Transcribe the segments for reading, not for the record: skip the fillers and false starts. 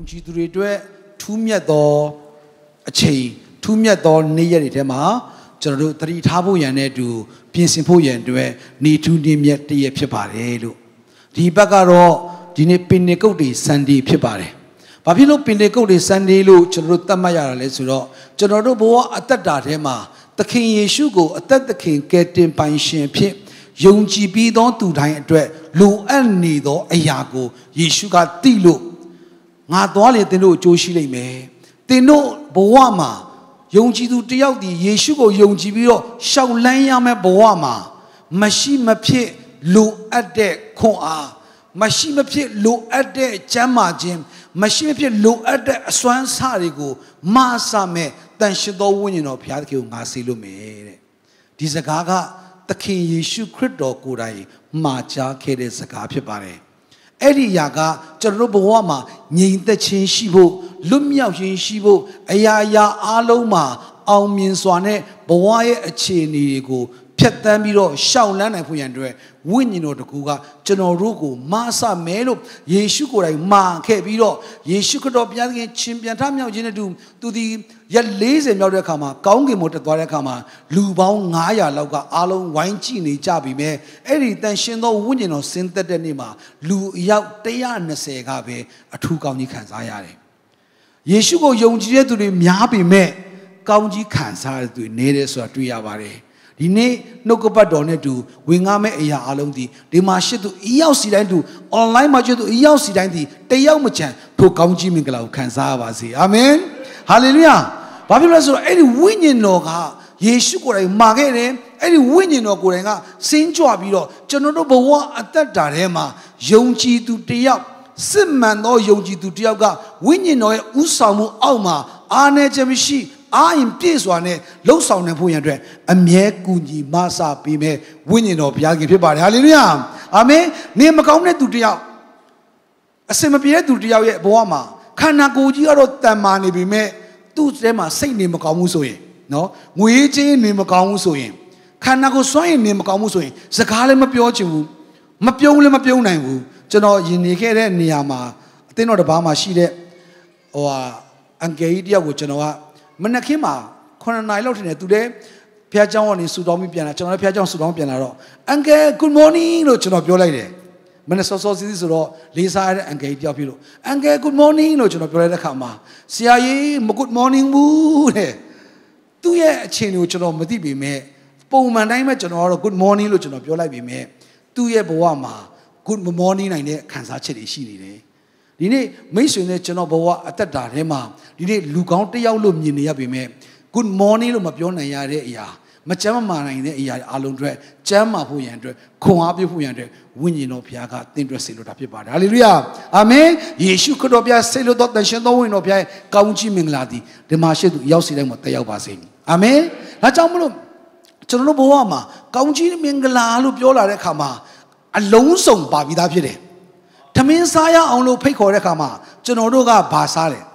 ကြည်သူတွေအတွက်ထူးမြတ်သောအချိန်ထူးမြတ်သောနေ့ရက်တွေထဲမှာကျွန်တော်တို့သတိထားဖို့ရန်နဲ့အတူပြင်ဆင်ဖို့ရန်အတွက်နေထူးနေမြတ်တည့်ရဖြစ်ပါတယ်လို့ဒီဘက်ကတော့ဒီနေ့ပင်နေကုတ်တွေစံဒီဖြစ်ပါတယ်။ဘာဖြစ်လို့ပင်နေကုတ်တွေစံဒီလို့ကျွန်တော်တို့သတ်မှတ်ရတာလဲဆိုတော့ကျွန်တော်တို့ဘဝအသက်တာထဲမှာသခင်ယေရှုကိုအသက်သခင်ကယ်တင်ပိုင်ရှင်ဖြစ်ယုံကြည်ပြီးသောသူတိုင်းအတွက်လိုအပ်နေသောအရာကိုယေရှုကသိလို့ငါသွားလေသင်တို့အကျိုးရှိလိမ့်မယ်။သင်တို့ဘဝမှာယုံကြည်သူတယောက်ဒီယေရှုကိုယုံကြည်ပြီးတော့ရှောက်လန်းရမယ့်ဘဝမှာမရှိမဖြစ်လိုအပ်တဲ့ခွန်အားမရှိမဖြစ်လိုအပ်တဲ့ကျမ်းမာခြင်းမရှိမဖြစ်လိုအပ်တဲ့အစွမ်းစားတွေကိုမဆမဲ့တန်ရှင်သောဝိညာဉ်တော်ဘုရားသခင်ကိုငါဆေးလို့မယ်တဲ့ဒီစကားကသခင်ယေရှုခရစ်တော်ကိုယ်တိုင်မှာကြားခဲ့တဲ့စကားဖြစ်ပါတယ်အဲ့ဒီအရာကကျွန်တော်တို့ဘဝမှာငြိမ်သက်ခြင်းရှိဖို့လွတ်မြောက်ခြင်းရှိဖို့အရာရာအားလုံးမှာအောင်မြင်စွာနဲ့ဘဝရဲ့အခြေအနေတွေကိုဖြတ်တန်းပြီးတော့ရှောင်လန်းနိုင်ဖို့ရန်အတွက်ဝိညာဉ်တော်တကူကကျွန်တော်တို့ကိုမဆမဲလို့ယေရှုကိုယ်တိုင်မှာခဲ့ပြီးတော့ယေရှုခရစ်တော်ဘုရားသခင်ရှင်ပြန်ထမြောက်ခြင်းနဲ့တူသူဒီရက်40မြောက်တဲ့အခါမှာကောင်းကင်ဘုံတက်သွားတဲ့အခါမှာလူပေါင်း900လောက်ကအားလုံးဝိုင်းကြည့်နေကြပြီမဲ့အဲ့ဒီတန်ရှင်သောဝိညာဉ်တော်ဆင်းသက်တဲ့နေ့မှာလူအယောက်120ကပဲအထူးကောင်းကြီးခံစားရတယ်ယေရှုကိုယုံကြည်တဲ့သူတွေများပြီမဲ့ကောင်းကြီးခံစားရတဲ့သူတွေနေတယ်ဆိုတာတွေ့ရပါတယ်ဒီနေ့နှုတ်ကပတ်တော်နဲ့တူဝင်ငါမဲ့အရာအလုံးဒီမှာရှိသူအရောက်စီတိုင်းတူ online မှာရှိသူအရောက်စီတိုင်းဒီတယောက်မချမ်းထိုကောင်းကြီးမင်္ဂလာကိုခံစားရပါစေအာမင်ဟာလေလုယာဘာဖြစ်လို့လဲဆိုတော့အဲ့ဒီဝိညာဉ်တော်ကယေရှုကိုယ်တိုင်မှာခဲ့တယ်အဲ့ဒီဝိညာဉ်တော်ကိုယ်တိုင်ကစင်းကြွပြီးတော့ကျွန်တော်တို့ဘဝအသက်တာထဲမှာယုံကြည်သူတယောက်စစ်မှန်သောယုံကြည်သူတယောက်ကဝိညာဉ်တော်ရဲ့ဥဆောင်မှုအောက်မှာအားနည်းခြင်းမရှိအာရင်ပြည့်စွာနဲ့လှုပ်ဆောင်နိုင်ဖို့ရန်အတွက်အမြဲကူညီမဆပေးမဲ့ဝိညာဉ်တော်ဘုရားခင်ဖြစ်ပါတယ်ဟာလေလုယာအာမင်နေမကောင်းတဲ့သူတယောက်အစင်မပြေတဲ့သူတယောက်ရဲ့ဘဝမှာခန္ဓာကိုယ်ကြီးကတော့တန်မာနေပြီမဲ့သူ့ထဲမှာစိတ်နေမကောင်းဘူးဆိုရင်နော်ငွေချင်းနေမကောင်းဘူးဆိုရင်ခန္ဓာကိုယ်စွန့်ရင်နေမကောင်းဘူးဆိုရင်စကားလည်းမပြောချင်ဘူးမပြုံးလည်းမပြုံးနိုင်ဘူးကျွန်တော်ယင်နေခဲ့တဲ့နေရာမှာအသင်းတော်တစ်ပါးမှာရှိတဲ့အန်ကယ်ကြီးတယောက်ကိုကျွန်တော်ကမနက်ခင်းမှာ9 နာရီလောက်ထင်တယ်သူလည်းဖះเจ้าကနေဆူတောင်းပြီးပြန်လာကျွန်တော်လည်းဖះเจ้าဆူတောင်းပြန်လာတော့အန်ကယ် good morning လို့ကျွန်တော်ပြောလိုက်တယ်မနေ့စောစောစီးစီးဆိုတော့လေးစားရတဲ့အန်ကယ်ကြီးတယောက်ဖြစ်လို့အန်ကယ် good morning လို့ကျွန်တော်ပြောလိုက်တဲ့ခါမှာဆရာကြီးမ good morning ဘူးတဲ့သူ့ရဲ့အချိန်ကိုကျွန်တော်မသိပေမဲ့ပုံမှန်တိုင်းပဲကျွန်တော်ကတော့ good morning လို့ကျွန်တော်ပြောလိုက်ပေမဲ့သူ့ရဲ့ဘဝမှာ good morning နိုင်တဲ့ခံစားချက်တွေရှိနေတယ်ဒီနေ့မိတ်ဆွေနဲ့ကျွန်တော်ဘဝအသက်တာထဲမှာဒီနေ့လူကောင်းတယောက်လို့မြင်နေရပေမဲ့ good morning လို့မပြောနိုင်ရတဲ့အရာမကျမ်းမာနိုင်တဲ့အရာအလုံးတွေကျမ်းမာဖို့ရန်အတွက်ခွန်အားပြုဖို့ရန်အတွက်ဝိညာဉ်တော်ဘုရားကသင်အတွက်ဆေလို့တာဖြစ်ပါတယ်ဟာလေလုယာအာမင်ယေရှုခရစ်တော်ဘုရားဆေလို့တော်တန်ရှင်သောဝိညာဉ်တော်ဘုရားကောင်းချီးမင်္ဂလာသည်ဒီမှာရှိသူရောက်စီတိုင်းမှာတက်ရောက်ပါစေအာမင်ဒါကြောင့်မလို့ကျွန်တော်တို့ဘဝမှာကောင်းချီးမင်္ဂလာလို့ပြောလာတဲ့အခါမှာအလုံးစုံပါပြီးသားဖြစ်တယ်ထမင်းစားရအောင်လို့ဖိတ်ခေါ်တဲ့အခါမှာကျွန်တော်တို့ကဘာစားတယ်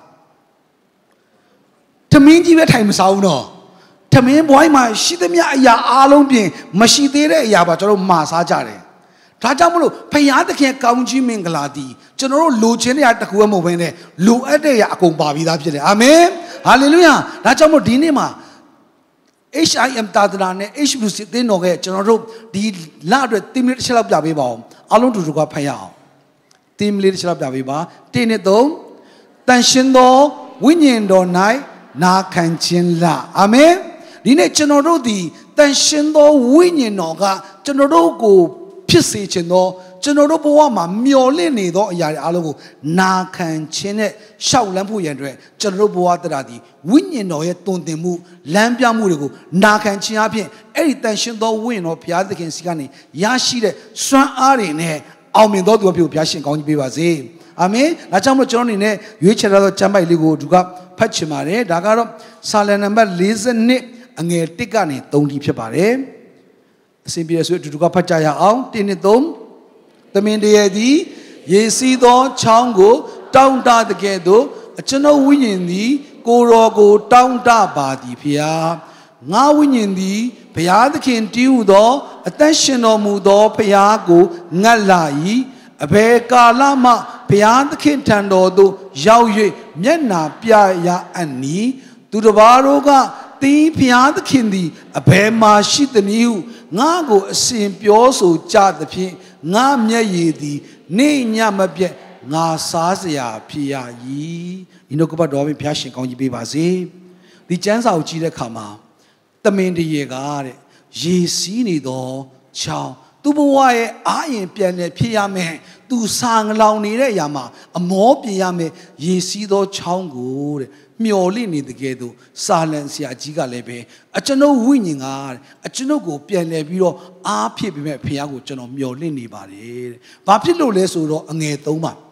ထမင်းကြီးပဲထိုင်မစားဘူးနော်ထမင်းဘွိုင်းမှာရှိသမျှအရာအားလုံးပြင်မရှိသေးတဲ့အရာပါကျွန်တော်တို့မှာစားကြတယ်ဒါကြောင့်မလို့ဖခင်သခင်ကောင်းကြီးမင်္ဂလာသည်ကျွန်တော်တို့လိုချင်တဲ့အရာတစ်ခုမှမဟုတ်ဘဲနဲ့လိုအပ်တဲ့အရာအကုန်ပါပြီးသားဖြစ်တယ်အာမင်ဟာလေလုယာဒါကြောင့်မို့ဒီနေ့မှာ HIM တာဒနာနဲ့ HBC သင်းတော်ကကျွန်တော်တို့ဒီလအတွက်10မိနစ်တစ်ချက်လောက်ပြပေးပါအောင်အားလုံးတူတူကဖတ်ရအောင်10မိနစ်တစ်ချက်လောက်ပြပေးပါ1နဲ့3တန်ရှင်သောဝိညာဉ်တော်၌နာခံခြင်းလအာမင်ဒီနေ့ကျွန်တော်တို့ဒီတန်ရှင်သောဝိညာဉ်တော်ကကျွန်တော်တို့ကိုဖြစ်စေခြင်းသောကျွန်တော်တို့ဘဝမှာမျော်လင့်နေသောအရာတွေအားလုံးကိုနာခံခြင်းနဲ့ရှောက်လန်းဖို့ရန်အတွက်ကျွန်တော်တို့ဘဝတရားဒီဝိညာဉ်တော်ရဲ့တုန်တင်မှုလမ်းပြမှုတွေကိုနာခံခြင်းအပြင်အဲ့ဒီတန်ရှင်သောဝိညာဉ်တော်ဘုရားသခင်စီကနေရရှိတဲ့စွမ်းအားတွေနဲ့အောင်မြင်သောသူအဖြစ်ကိုဘုရားရှင်ကောင်းကြီးပေးပါစေအာမင်ဒါကြောင့်မို့ကျွန်တော်အနေနဲ့ရွေးချယ်ထားသောကျမ်းပိုက်လေးကိုဒီကဖတ်ချင်ပါတယ်ဒါကတော့စာလံနံပါတ်42အငယ်1ကနေ3ထိဖြစ်ပါတယ်အစဉ်ပြေဆိုအတူတူကဖတ်ကြရအောင်1နဲ့3သမင်တရေသည်ရေစီးသောချောင်းကိုတောင်းတတဲ့ကဲ့သို့ကျွန်ုပ်ဝိညာဉ်သည်ကိုယ်တော်ကိုတောင်းတပါသည်ဖျားငါဝိညာဉ်သည်ဘုရားသခင်တည်ဟူသောအသက်ရှင်တော်မူသောဘုရားကိုငတ်လာ၏အဘယ်ကာလမှဘရားသခင်ထံတော်သို့ရောက်၍မျက်နှာပြရအံ့နီသူတစ်ပါးတို့ကသင်ဘုရားသခင်သည်အဘယ်မှာရှိသနည်းဟုငါကိုအစဉ်ပြောဆိုကြသဖြင့်ငါမျက်ရည်သည်နေ့ညမပြတ်ငါစားစရာဖြစ်ရ၏ဒီနှုတ်ကပတ်တော်ဘုရားရှင်ကောင်းကြီးပေးပါစေဒီကျမ်းစာကိုကြည့်တဲ့အခါမှာတမင်တရေကတဲ့ရေစီးနေတော့ချောင်းသူ့ဘဝရဲ့အာရင်ပြန်လဲဖြစ်ရမယ်သူစာငလောင်နေတဲ့အရာမှာအမောပြင်ရမယ်ရေစီးသောချောင်းကိုတဲ့မျော်လင့်နေတကယ်တော့စာလန်ဆရာကြီးကလည်းပဲအကျွန်ုပ်ဝိညာဉ်ကအကျွန်ုပ်ကိုပြန်လဲပြီးတော့အားဖြစ်ပြီးမဲ့ဖခင်ကိုကျွန်တော်မျော်လင့်နေပါတယ်တဲ့။ဘာဖြစ်လို့လဲဆိုတော့အငယ်3မှာ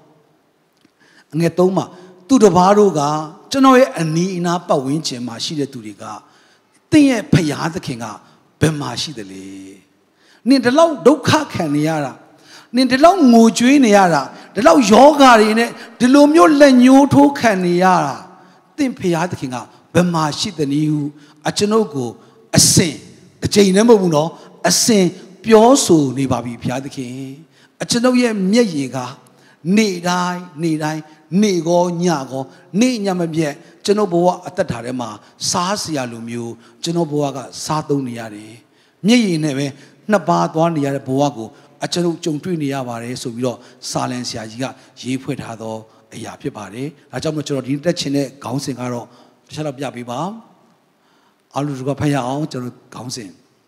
သူတစ်ပါးတို့ကကျွန်တော်ရဲ့အနီးအနားပတ်ဝန်းကျင်မှာရှိတဲ့သူတွေကသင်ရဲ့ဖခင်သခင်ကဘယ်မှာရှိသလဲ။နင်ဒီလောက်ဒုက္ခခံနေရတာနင်ဒီလောက်ငိုကြွေးနေရတာဒီလောက်ယောဂါတွေနဲ့ဒီလိုမျိုးလက်ညှိုးထိုးခံနေရတာသင်ဖခင်သခင်ကဘယ်မှာရှိသနည်းဟုအကျွန်ုပ်ကိုအစဉ်တစ်ချိန်လည်းမဟုတ်ဘူးနော်အစဉ်ပြောဆိုနေပါပြီဖခင်သခင်အကျွန်ုပ်ရဲ့မျက်ရည်ကနေ့တိုင်းနေ့ကောညကောနေ့ညမပြတ်ကျွန်ုပ်ဘဝအသက်တာထဲမှာစားစရာလိုမျိုးကျွန်ုပ်ဘဝကစားသုံးနေရတယ်မျက်ရည်နဲ့ပဲနှစ်ပါးသွားနေရတဲ့ဘဝကိုအကျွန်ုပ်ကြုံတွေ့နေရပါတယ်ဆိုပြီးတော့စာလန်ဆရာကြီးကရေးဖွဲ့ထားသောအရာဖြစ်ပါတယ်ဒါကြောင့်မို့ကျွန်တော်ဒီတက်ချင်တဲ့ခေါင်းစဉ်ကတော့တစ်ချက်တော့ပြပေးပါအားလုံးကဖတ်ရအောင်ကျွန်တော်ခေါင်းစဉ်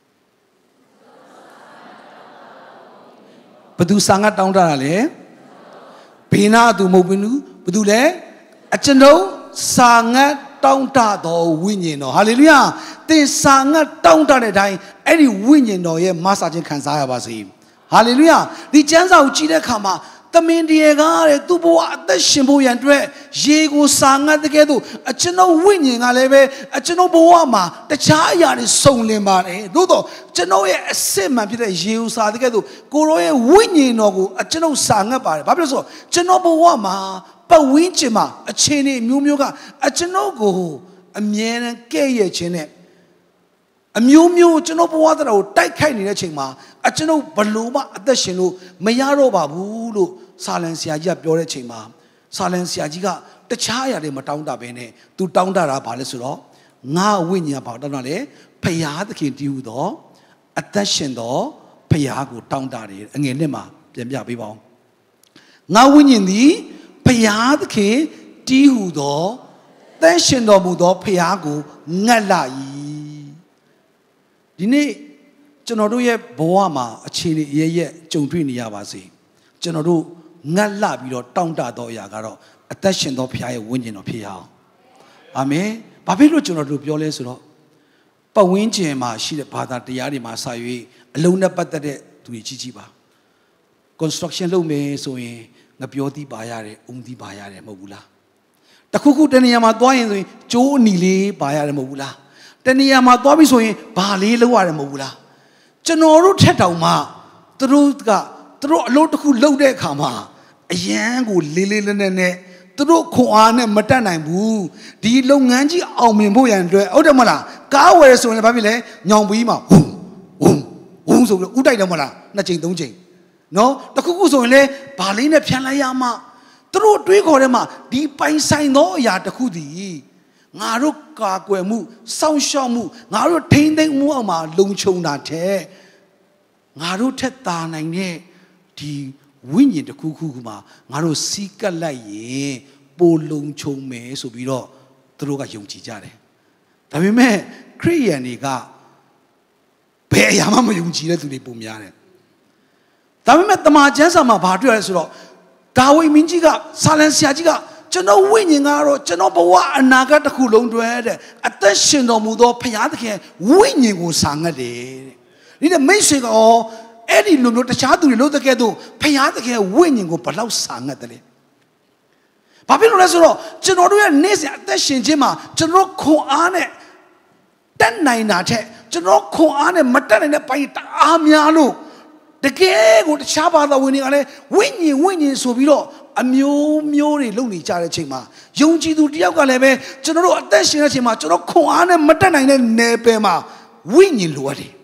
ဘသူစာငတ်တောင်းတတာလဲဘေးနာသူမဟုတ်ဘူးဘသူလဲအကျွန်ုပ်စာငတ်တောင်းတတော်ဝိညာဉ်တော်ဟာလေလုယာသင်စာငတ်တောင်းတတဲ့အတိုင်းအဲ့ဒီဝိညာဉ်တော်ရဲ့မဆာခြင်းခံစားရပါစေဟာလေလုယာဒီကျမ်းစာကိုကြည့်တဲ့အခါမှာသမင်တရားကတဲ့သူ့ဘဝအသက်ရှင်ဖို့ရန်အတွက်ရေကိုစာငတ်တဲ့ကဲ့သို့အကျွန်ုပ်ဝိညာဉ်ကလည်းပဲအကျွန်ုပ်ဘဝမှာတခြားအရာတွေစုံလင်ပါတယ်သို့တော့ကျွန်ုပ်ရဲ့အစစ်မှန်ဖြစ်တဲ့ရေကိုစာတဲ့ကဲ့သို့ကိုရောရဲ့ဝိညာဉ်တော်ကိုအကျွန်ုပ်စာငတ်ပါတယ်ဘာဖြစ်လို့ဆိုကျွန်ုပ်ဘဝမှာပတ်ဝန်းကျင်မှာအခြေအနေမျိုးမျိုးကအကျွန်ုပ်ကိုအမြဲတမ်းကဲ့ရဲ့ခြင်းနဲ့အမျိုးမျိုးကျွန်တော်ဘဝတရားကိုတိုက်ခိုက်နေတဲ့အချိန်မှာအကျွန်ုပ်ဘလို့မှအသက်ရှင်လို့မရတော့ပါဘူးလို့စာလန်ဆရာကြီးကပြောတဲ့အချိန်မှာစာလန်ဆရာကြီးကတခြားအရာတွေမတောင်းတပဲနဲ့သူတောင်းတတာဘာလဲဆိုတော့ငါဝိညာဉ်ဘာတောင်းတလဲဖရာသခင်တည်ဟူသောအသက်ရှင်သောဖရာကိုတောင်းတတယ်အငယ်နှစ်မှာပြန်ပြပေးပါဦးငါဝိညာဉ်သည်ဖရာသခင်တည်ဟူသောအသက်ရှင်တော်မူသောဖရာကိုငတ်လာ၏ဒီနေ့ကျွန်တော်တို့ရဲ့ဘဝမှာအခြေအနေအရကြုံတွေ့နေရပါစေကျွန်တော်တို့ငတ်လပြီးတော့တောင့်တသောအရာကတော့အသက်ရှင်သောဘုရားရဲ့ဝိညာဉ်တော်ဖြစ်ရအောင်အာမင်ဘာဖြစ်လို့ကျွန်တော်တို့ပြောလဲဆိုတော့ပတ်ဝန်းကျင်မှာရှိတဲ့ဘာသာတရားတွေမှာစာ၍အလုံးနဲ့ပတ်သက်တဲ့သူတွေကြီးကြီးပါ construction လုပ်မယ်ဆိုရင်ငပြောသီးပါရတယ်အုံသီးပါရတယ်မဟုတ်ဘူးလားတခုခုတနေရာမှာသွားရင်ဆိုရင်ကျိုးအနီလေးပါရတယ်မဟုတ်ဘူးလားတနေရာမှာသွားပြီဆိုရင်ဘာလေးလောက်ရတယ်မဟုတ်ဘူးလားကျွန်တော်တို့ထက်တောင်မှသူတို့အလုပ်တစ်ခုလုပ်တဲ့အခါမှာအရန်ကိုလေးလေးနဲ့သူတို့ခွန်အားနဲ့မတက်နိုင်ဘူးဒီလုပ်ငန်းကြီးအောင်မြင်ဖို့ရန်အတွက်ဟုတ်တယ်မလားကားဝယ်ရဆိုရင်လည်းဘာဖြစ်လဲညောင်ပြီးမှဝုန်းဆိုပြီးဥတိုက်တယ်မလား2ချိန်3ချိန်နော်တခုခုဆိုရင်လည်းဘာလေးနဲ့ဖြန်းလိုက်ရမှသူတို့တွေးခေါ်ထဲမှာဒီပိုင်ဆိုင်သောအရာတစ်ခုတည်းငါတို့ကာကွယ်မှုစောင့်ရှောက်မှုငါတို့ထိန်းသိမ်းမှုအောက်မှာလုံခြုံတာတဲ့ငါတို့ထက်သာနိုင်တဲ့ဒီဝိညာဉ်တစ်ခုခုမှာငါတို့စီးကပ်လိုက်ရင်ပိုလုံခြုံမယ်ဆိုပြီးတော့သူတို့ကယုံကြည်ကြတယ်ဒါပေမဲ့ခရိယန်တွေကဘယ်အရာမှမယုံကြည်တဲ့သူတွေပုံများတယ်ဒါပေမဲ့တမန်ကျမ်းစာမှာဘာတွေ့ရလဲဆိုတော့ဒါဝိမင်းကြီးကဆာလန်ဆရာကြီးကကျွန်တော်ဝိညာဉ်ကတော့ကျွန်တော်ဘဝအနာဂတ်တစ်ခုလုံးတွဲတဲ့အသက်ရှင်တော်မူသောဘုရားသခင်ဝိညာဉ်ကိုစာငတ်တယ်တဲ့ဒီတဲ့မိတ်ဆွေကအဲ့ဒီလူမျိုးတခြားသူတွေလို့တကယ်တော့ဘုရားသခင်ဝိညာဉ်ကိုဘလောက်စာငတ်တယ်လဲဘာဖြစ်လို့လဲဆိုတော့ကျွန်တော်တို့ရဲ့နေ့စဉ်အသက်ရှင်ခြင်းမှာကျွန်တော်ခွန်အားနဲ့တက်နိုင်တာထက်ကျွန်တော်ခွန်အားနဲ့မတက်နိုင်တဲ့ပိုင်းတအားများလို့တကယ်ကိုတခြားဘာသာဝင်တွေကလည်းဝိညာဉ်ဆိုပြီးတော့အမျိုးတွေလုပ်နေကြတဲ့အချိန်မှာယုံကြည်သူတယောက်ကလည်းပဲကျွန်တော်တို့အသက်ရှင်တဲ့အချိန်မှာကျွန်တော်ခွန်အားနဲ့မတက်နိုင်တဲ့နယ်ပယ်မှာဝိညာဉ်လိုအပ်တယ်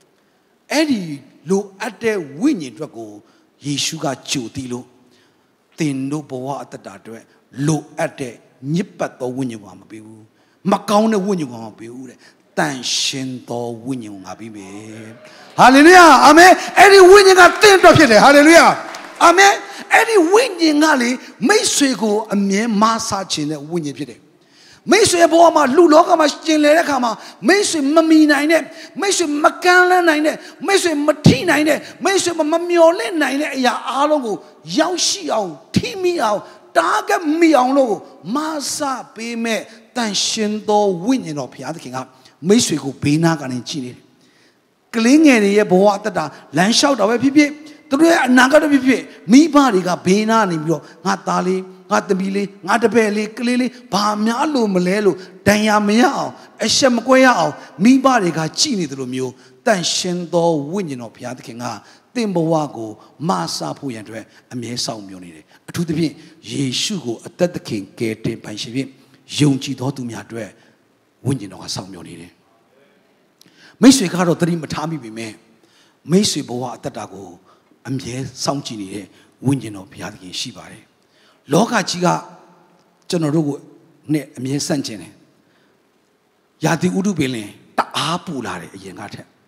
အဲ့ဒီလိုအပ်တဲ့ဝိညာဉ်အတွက်ကိုယေရှုကကြိုတည်လို့တင်တို့ဘဝအတ္တအတွက်လိုအပ်တဲ့ညစ်ပတ်သောဝိညာဉ်ကိုမပေးဘူးမကောင်းတဲ့ဝိညာဉ်ကိုမပေးဘူးတဲ့တန်ရှင်သောဝိညာဉ်ကိုငါပေးမယ်ဟာလေလုယာအာမင်အဲ့ဒီဝိညာဉ်ကတင့်တော့ဖြစ်တယ်ဟာလေလုယာအာမင်အဲ့ဒီဝိညာဉ်ကလေမိတ်ဆွေကိုအမြဲမဆာခြင်းတဲ့ဝိညာဉ်ဖြစ်တယ်မိတ်ဆွေဘဝမှာလူလောကမှာကျင်လည်တဲ့အခါမှာမိတ်ဆွေမမီနိုင်တဲ့မိတ်ဆွေမကမ်းလှမ်းနိုင်တဲ့မိတ်ဆွေမထိနိုင်တဲ့မိတ်ဆွေမမျော်လင့်နိုင်တဲ့အရာအားလုံးကိုရောက်ရှိအောင်ထိမိအောင်တားကမိအောင်လို့မဆာပေးမဲ့တန်ရှင်သောဝိညာဉ်တော်ဘုရားသခင်ကမိတ်ဆွေကိုဘေးနားကနေကြည့်နေတယ်ကလေးငယ်တွေရဲ့ဘဝအတ္တလမ်းလျှောက်တာပဲဖြစ်ဖြစ်သူတို့ရဲ့အနာဂတ်ဖြစ်ဖြစ်မိဘတွေကဘေးနားနေပြီးတော့ငါသားလေးငါသမီးလေးငါတပည့်လေးကလေးလေးဘာများလို့မလဲလို့ဒဏ်ရာမရအောင်အရှက်မကွဲရအောင်မိဘတွေကကြည်နေတယ်လို့မျိုးတန်ရှင်သောဝိညာဉ်တော်ဘုရားသခင်ကသင်ဘဝကိုမဆာဖို့ရန်အတွက်အမြဲဆောင်မျှော်နေတယ်အထူးသဖြင့်ယေရှုကိုအသက်သခင်ကယ်တင်ပိုင်ရှင်ဖြင့်ယုံကြည်သောသူများအတွက်ဝိညာဉ်တော်ကဆောင်မျှော်နေတယ်မိတ်ဆွေကတော့သတိမထားမိပေမဲ့မိတ်ဆွေဘဝအသက်တာကိုအမြဲစောင့်ကြည့်နေတဲ့ဝိညာဉ်တော်ဘုရားသခင်ရှိပါတယ်လောကကြီးကကျွန်တော်တို့ကိုနဲ့အမြဲဆန့်ကျင်တယ်ယာတိဥဒုပင်လင်တအားပူလာတယ်အရင်ကထက်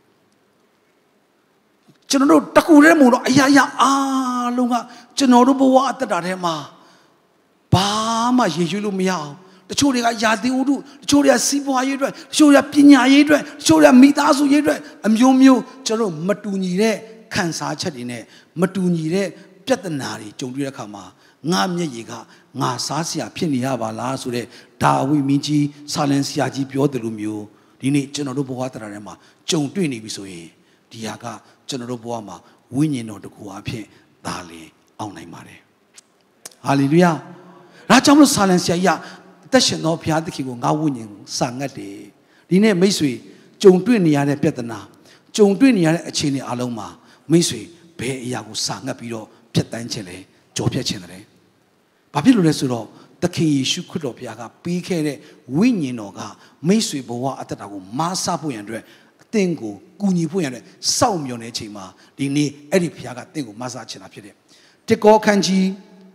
ကျွန်တော်တို့တကူရဲမို့တော့အရာရာအားလုံးကကျွန်တော်တို့ဘဝအသက်တာထဲမှာဘာမှရေရွှေ့လို့မရအောင်တချို့တွေကယာတိဥဒုတချို့တွေကစီးပွားရေးအတွက်တချို့တွေကပညာရေးအတွက်တချို့တွေကမိသားစုရေးအတွက်အမျိုးမျိုးကျွန်တော်မတူညီတဲ့ခံစားချက်တွေနဲ့မတူညီတဲ့ပြဿနာတွေကြုံတွေ့တဲ့အခါမှာငါမျက်ရည်ကငါစားစရာဖြစ်နေရပါလားဆိုတဲ့ဒါဝိမင်းကြီးဆာလန်ဆရာကြီးပြောတယ်လို့မျိုးဒီနေ့ကျွန်တော်တို့ဘဝတရားထဲမှာကြုံတွေ့နေပြီဆိုရင်ဒီဟာကကျွန်တော်တို့ဘဝမှာဝိညာဉ်တော်တကူအဖြစ်ဒါလည်းအောင်နိုင်ပါတယ်ဟာလေလုယာဒါကြောင့်မလို့ဆာလန်ဆရာကြီးကသက်ရှင်သောဘုရားသခင်ကိုငါဝိညာဉ်စာငတ်တယ်ဒီနေ့မိတ်ဆွေကြုံတွေ့နေရတဲ့ပြဿနာကြုံတွေ့နေရတဲ့အခြေအနေအလုံးမှာမိတ်ဆွေဘယ်အရာကိုစာငတ်ပြီးတော့ဖြတ်တန်းခြင်းလဲကြော်ဖြတ်ခြင်းတယ်ဘာဖြစ်လို့လဲဆိုတော့သခင်ယေရှုခရစ်တော်ဘုရားကပေးခဲ့တဲ့ဝိညာဉ်တော်ကမိတ်ဆွေဘဝအတ္တတာကိုမဆဖို့ရန်အတွက်အသင်ကိုကူညီဖို့ရန်အတွက်စောင့်မျှော်နေချိန်မှာဒီနေ့အဲ့ဒီဘုရားကသင်ကိုမဆချင်တာဖြစ်တယ်တေကောခန်းကြီး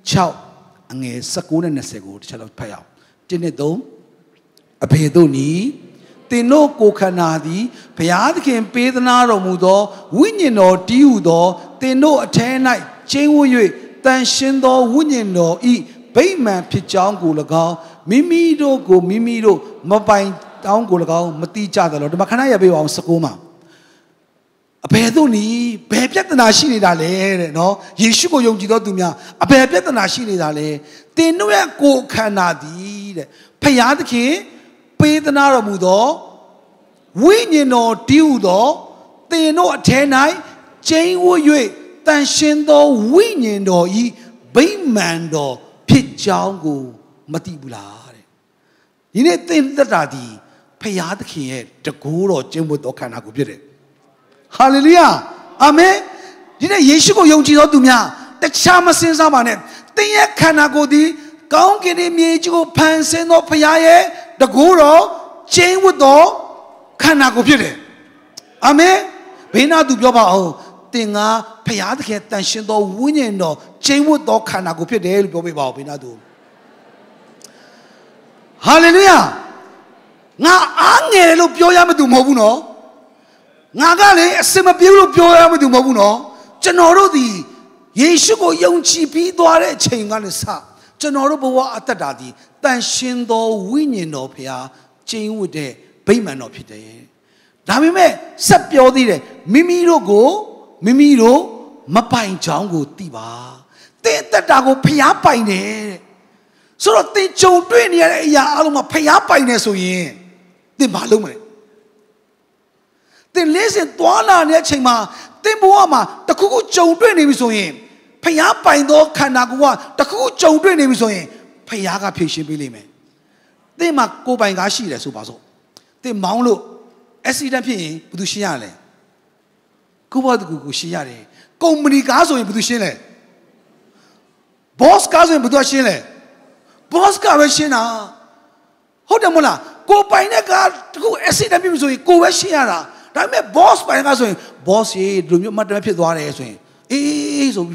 6အငယ်19နဲ့20ကိုတစ်ချက်လောက်ဖတ်ရအောင်1နဲ့3အဖေတို့နီသင်တို့ကိုခန္ဓာသည်ဘုရားသခင်ပေးသနာတော်မူသောဝိညာဉ်တော်တည်ဟူသောသင်တို့အထဲ၌ကျင်းဝ၍တန်ရှင်သောဝိညာဉ်တော်ဤဗိမာန်ဖြစ်ကြောင်းကို၎င်းမိမိတို့ကိုမိမိတို့မပိုင်တောင်းကို၎င်းမတိကြသလိုဒီမှာခဏရပေးပါအောင်19မှာအဘယ်သို့နည်းဘယ်ပြဿနာရှိနေတာလဲတဲ့နော်ယေရှုကိုယုံကြည်သောသူများအဘယ်ပြဿနာရှိနေတာလဲသင်တို့ရဲ့ကိုယ်ခန္ဓာသည်တဲ့ဖယားသခင်ပေးသနာတော်မူသောဝိညာဉ်တော်တည်ဟူသောသင်တို့အထဲ၌ကျင်းဝ၍တန်ရှင်သောဝိညာဉ်တော်ဤဗိမာန်တော်ဖြစ်ကြောင်းကိုမသိဘူးလားတဲ့ဒီနေ့သင်သက်တာဒီဖယားသခင်ရဲ့တကူတော်ကျင့်ဝတ်တော်ခန္ဓာကိုဖြစ်တယ်ဟာလေလုယာအာမင်ဒီနေ့ယေရှုကိုယုံကြည်သောသူများတခြားမစင်စားပါနဲ့သင်ရဲ့ခန္ဓာကိုယ်ဒီကောင်းကင်မြေကြီးကိုဖန်ဆင်းသောဖယားရဲ့တကူတော်ကျင့်ဝတ်တော်ခန္ဓာကိုဖြစ်တယ်အာမင်ဘေးနာသူပြောပါအောင်သင်ကဖယားသခင်တန်ရှင်သောဝိညာဉ်တော်ကျင့်ဝတ်တော်ခန္ဓာကိုဖြစ်တယ်လို့ပြောပေးပါဦးဘေးနာသူဟာလေလုယာငါအားငယ်လို့ပြောရမှသူမဟုတ်ဘူးနော်ငါကလေအစင်မပြေလို့ပြောရမှသူမဟုတ်ဘူးနော်ကျွန်တော်တို့ဒီယေရှုကိုယုံကြည်ပြီးသွားတဲ့အချိန်ကနေစကျွန်တော်တို့ဘဝအသက်တာဒီတန်ရှင်သောဝိညာဉ်တော်ဖယားကျင့်ဝတ်တဲ့ဗိမာန်တော်ဖြစ်တယ်ဒါပေမဲ့ဆက်ပြောသေးတယ်မိမိတို့ကိုမိမိတို့မပိုင်ကြောင်းကိုသိပါတဲ့တက်တာကိုဖျားပိုင်တယ်တဲ့ဆိုတော့သင်ကြုံတွေ့နေရတဲ့အရာအလုံးမှာဖျားပိုင်နေဆိုရင်သင်ဘာလုပ်မလဲသင်လေးစင်သွားလာနေတဲ့အချိန်မှာသင်ဘဝမှာတခုခုကြုံတွေ့နေပြီဆိုရင်ဖျားပိုင်သောခန္ဓာကိုယ်ကတခုခုကြုံတွေ့နေပြီဆိုရင်ဖျားကဖြည့်ရှင်းပေးလိမ့်မယ်သင်မှာကိုယ်ပိုင်ကားရှိတယ်ဆိုပါစို့သင်မောင်းလို့accident ဖြစ်ရင်ဘယ်သူရှင်းရလဲကိုယ့်ဘာသူကိုရှင်းရတယ်ကုမ္ပဏီကားဆိုရင်ဘယ်သူရှင်းလဲ boss ကားဆိုရင်ဘယ်သူရှင်းလဲ boss ကပဲရှင်းတာဟုတ်တယ်မဟုတ်လားကိုပိုင်တဲ့ကားတခု accident ဖြစ်ပြီဆိုရင်ကိုပဲရှင်းရတာဒါပေမဲ့ boss ပိုင်ကားဆိုရင် boss ရေဒီလိုမျိုးမှတ်တမ်းဖြစ်သွားတယ်ဆိုရင်အေးဆိုပြီးတော့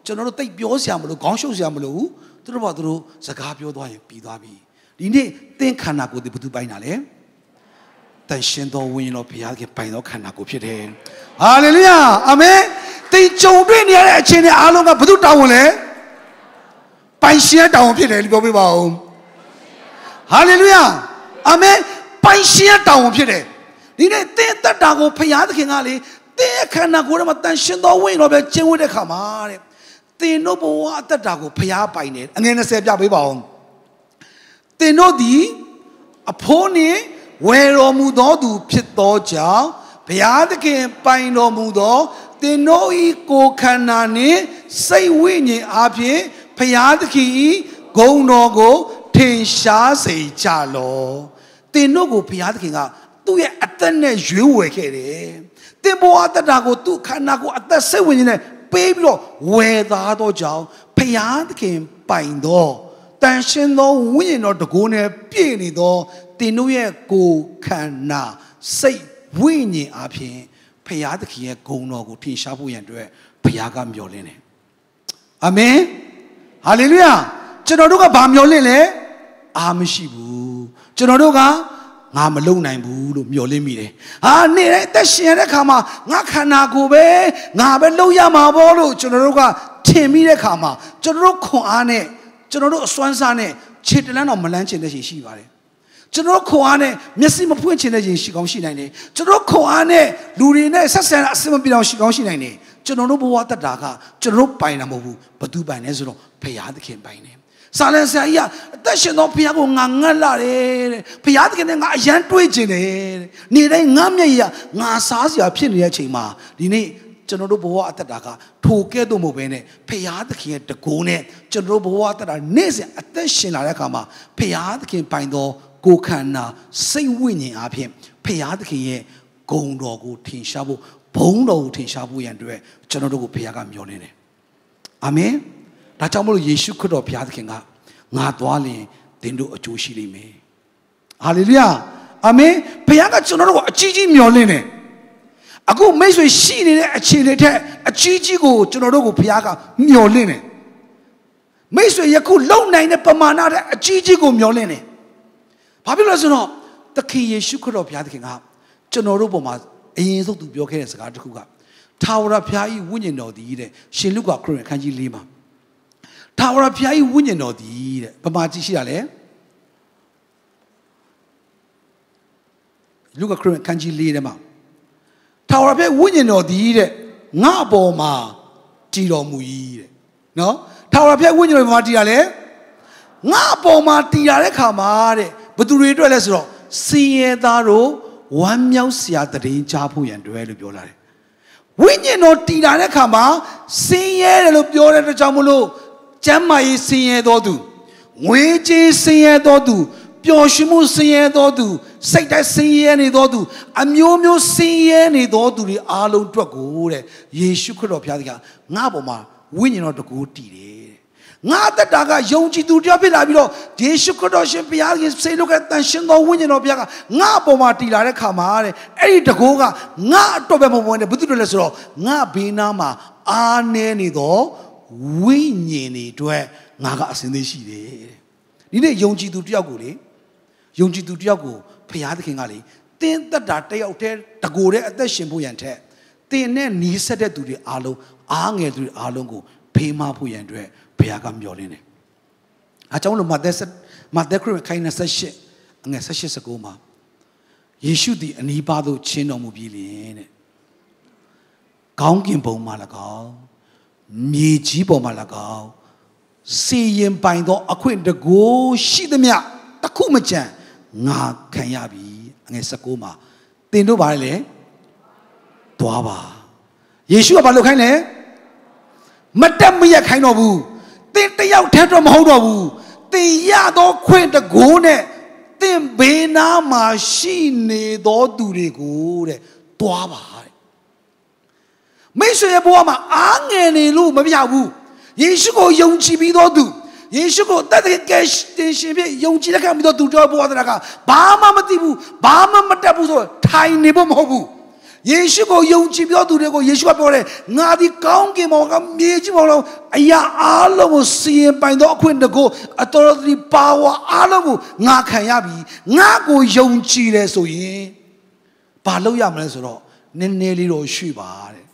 ကျွန်တော်တို့တိတ်ပြောစရာမလိုခေါင်းရှုပ်စရာမလိုဘူးသူတို့ဘာသူတို့စကားပြောသွားရင်ပြီးသွားပြီဒီနေ့သင်ခန္ဓာကိုယ်ဒီဘသူပိုင်တာလဲတန်ရှင်တော်ဝိညာဉ်တော်ဘုရားကပိုင်တော်ခန္ဓာကိုယ်ဖြစ်တယ်ဟာလေလုယာအာမင်သင်ကြုံတွေ့နေရတဲ့အခြေအနေအားလုံးကဘသူတောင်းဝင်လဲပိုင်ရှင်တောင်းဖြစ်တယ်ပြောပြပါဦးဟာလေလုယာအာမင်ပိုင်ရှင်တောင်းဖြစ်တယ်ဒီနေ့သင်သက်တာကိုဘုရားသခင်ကလေသင်ခန္ဓာကိုယ်ထဲမှာတန်ရှင်တော်ဝိညာဉ်တော်ပဲကျင့်ဝတ်တဲ့ခါမှာတဲ့သင်တို့ဘဝအသက်တာကိုဘုရားပိုင်တယ်အငယ်20ပြပေးပါဦးသင်တို့ဒီအဖို့နှင့်ဝယ်တော်မူသောသူဖြစ်သောကြောင့်ဘုရားသခင်ပိုင်တော်မူသောသင်တို့ဤကိုယ်ခန္ဓာနှင့်စိတ်ဝိညာဉ်အားဖြင့်ဘုရားသခင်ဤဂုဏ်တော်ကိုထင်ရှားစေကြလောသင်တို့ကိုဘုရားသခင်ကသူ့ရဲ့အသက်နဲ့ရွေးဝယ်ခဲ့တယ်သင်ဘဝအသက်တာကိုသူ့ခန္ဓာကိုအသက်စိတ်ဝိညာဉ်နဲ့ပေးပြီးတော့ဝယ်သားသောကြောင့်ဘုရားသခင်ပိုင်သောတန်ရှင်သောဝိညာဉ်တော်တကိုးနဲ့ပြည့်နေသောသင်တို့ရဲ့ကိုယ်ခန္ဓာစိတ်ဝိညာဉ်အပြင်ဘုရားသခင်ရဲ့ဂုဏ်တော်ကိုထင်ရှားဖို့ရန်အတွက်ဘုရားကမျှော်လင့်တယ်အာမင်ဟာလေလုယာကျွန်တော်တို့ကဘာမျှော်လင့်လဲအားမရှိဘူးကျွန်တော်တို့ကငါမလုံနိုင်ဘူးလို့မျှော်လင့်မိတယ်ဟာနေ့တိုင်းအသက်ရှင်ရတဲ့ခါမှာငါခန္ဓာကိုယ်ပဲငါပဲလုံရမှာပေါ့လို့ကျွန်တော်တို့ကထင်မိတဲ့ခါမှာကျွန်တော်တို့ခွန်အားနဲ့ကျွန်တော်တို့အစွမ်းစားနဲ့ခြေတလန်းတော့မလန်းချင်တဲ့ရှင်ရှိပါတယ်ကျွန်တော်ခွန်အားနဲ့မျက်စိမဖွင့်ချင်တဲ့ရှင်ရှိကောင်းရှိနိုင်တယ်ကျွန်တော်ခွန်အားနဲ့လူတွေနဲ့ဆက်ဆံအဆင်မပြေအောင်ရှိကောင်းရှိနိုင်တယ်ကျွန်တော်တို့ဘဝတတ်တာကကျွန်တော်တို့ပိုင်တာမဟုတ်ဘူးဘသူပိုင်လဲဆိုတော့ဘုရားသခင်ပိုင်တယ်စာလန်ဆရာကြီးကအသက်ရှင်သောဘုရားကိုငါငတ်လာတယ်တဲ့ဘုရားသခင်နဲ့ငါအရန်တွေးကျင်တယ်တဲ့နေ့တိုင်းငါမျက်ရည်ငါစားစရာဖြစ်နေတဲ့အချိန်မှာဒီနေ့ကျွန်တော်တို့ဘဝအသက်တာကထိုကဲ့သို့မဟုတ်ဘဲနဲ့ဘုရားသခင်ရဲ့တကိုးနဲ့ကျွန်တော်တို့ဘဝအသက်တာနေ့စဉ်အသက်ရှင်လာတဲ့အခါမှာဘုရားသခင်ပိုင်သောကိုယ်ခန္ဓာစိတ်ဝိညာဉ်အပြင်ဘုရားသခင်ရဲ့ဂုဏ်တော်ကိုထင်ရှားဖို့ဘုန်းတော်ကိုထင်ရှားဖို့ရန်အတွက်ကျွန်တော်တို့ကိုဘုရားကမျှော်လင့်တယ်အာမင်ဒါကြောင့်မလို့ယေရှုခရစ်တော်ဘုရားသခင်ကငါသွားရင်သင်တို့အကျိုးရှိလိမ့်မယ်ဟာလေလုယာအာမင်ဘုရားကကျွန်တော်တို့ကိုအကြီးကြီးမျှော်လင့်တယ်အခုမိတ်ဆွေရှိနေတဲ့အခြေအနေထက်အကြီးကြီးကိုကျွန်တော်တို့ကိုဘုရားကမျှော်လင့်တယ်မိတ်ဆွေယခုလုံနိုင်တဲ့ပမာဏတဲ့အကြီးကြီးကိုမျှော်လင့်တယ်ဘာဖြစ်လို့လဲဆိုတော့သခင်ယေရှုခရစ်တော်ဘုရားသခင်ကကျွန်တော်တို့ပေါ်မှာအရင်ဆုံးသူပြောခဲ့တဲ့စကားတစ်ခုကထာဝရဘုရား၏ဝိညာဉ်တော်သည်တဲ့ရှင်လုကာခရစ်အခန်းကြီး4မှာထာဝရဘုရား၏ဝိညာဉ်တော်သည်တဲ့ပမာကြည့်ရှိတာလေလုကာခရစ်အခန်းကြီး4ထဲမှာထာဝရဘုရားဝိညာဉ်တော်သည်တဲ့ငါ့အပေါ်မှာတည်တော်မူ၏တဲ့နော်ထာဝရဘုရားဝိညာဉ်တော်မှာတည်တာလေငါ့အပေါ်မှာတည်ရတဲ့ခါမှာတဲ့ဘသူတွေအတွက်လဲဆိုတော့စင်ရသားတို့ဝမ်းမြောက်စရာတည်င်းကြားဖို့ရန်တွဲလို့ပြောလာတယ်ဝိညာဉ်တော်တည်လာတဲ့ခါမှာစင်ရဲတယ်လို့ပြောတဲ့အတွက်ကြောင့်မလို့ကျမ်းမာရေးစင်ရဲတော်သူငွေကြေးစင်ရဲတော်သူပျော်ရွှင်မှုစင်ရဲတော်သူစိတ်တိုင်းစင်ရဲနေတော်သူအမျိုးမျိုးစင်ရဲနေတော်သူတွေအားလုံးအတွက်ကိုတဲ့ယေရှုခရစ်တော်ဘုရားသခင်ငါ့ပေါ်မှာဝိညာဉ်တော်တကူတည်တယ်ငါတက်တာကယုံကြည်သူတယောက်ဖြစ်လာပြီးတော့ယေရှုခရစ်တော်ရှင်ဘုရားရှင်ဆေးလို့ကတန်ရှင်သောဝိညာဉ်တော်ဘုရားကငါ့အပေါ်မှာတည်လာတဲ့ခါမှာတဲ့အဲ့ဒီတကူကငါအတွက်ပဲမဟုတ်ဘူးတဲ့ဘုသူတွေလဲဆိုတော့ငါဘေးနားမှာအားနေနေတော့ဝိညာဉ်တွေအတွက်ငါကအစဉ်သေးရှိတယ်တဲ့ဒီနေ့ယုံကြည်သူတယောက်ကိုလေယုံကြည်သူတယောက်ကိုဘုရားသခင်ကလေတင်းသက်တာတယောက်တည်းတကူတဲ့အသက်ရှင်ဖို့ရန်ထက်တင်းနဲ့နီးစပ်တဲ့သူတွေအားလုံးအားငယ်သူတွေအားလုံးကိုဖေးမဖို့ရန်အတွက်ဘုရားကမျှော်လင့်တယ်။အကြောင်းလို့မဿဲခရစ်ခိုင်း28အငယ်18-19မှာယေရှုသည်အနီးပါးသို့ချဉ်းတော်မူပြီးလျင်တဲ့။ကောင်းကင်ဘုံမှာ၎င်းမြေကြီးပေါ်မှာ၎င်းစီရင်ပိုင်သောအခွင့်တကူရှိသမျှတခုမကြံငါခံရပြီအငယ်19မှာသင်တို့ပါလေသွားပါယေရှုကဘာလုပ်ခိုင်းလဲမတက်မရက်ခိုင်းတော့ဘူးသင်တယောက်တည်းတော့မဟုတ်တော့ဘူးသင်ရသောခွင့်တကူနဲ့သင်ဘေးနားမှာရှိနေသောသူတွေကိုတဲ့သွားပါတဲ့မိတ်ဆွေရဲ့ဘဝမှာအားငယ်နေလို့မပြဘူးယေရှုကိုယုံကြည်ပြီးသောသူယေရှုကိုတတ်တဲ့ကဲတင်ရှင်ဖြစ်ယုံကြည်တဲ့ခံပြီးတော့သူတော်ဘဝတရကဘာမှမသိဘူးဘာမှမတတ်ဘူးဆိုထိုင်နေဖို့မဟုတ်ဘူးယေရှုကိုယုံကြည်ပြောသူတွေကိုယေရှုကပြောတယ်ငါဒီကောင်းကင်ဘဝကမြေကြီးဘဝလုံးအရာအားလုံးကိုစီရင်ပိုင်သောအခွင့်တကူ authority power အားလုံးကိုငါခံရပြီငါကိုယုံကြည်တယ်ဆိုရင်ဘာလုပ်ရမလဲဆိုတော့နည်းနည်းလေးတော့ရွှေ့ပါတဲ့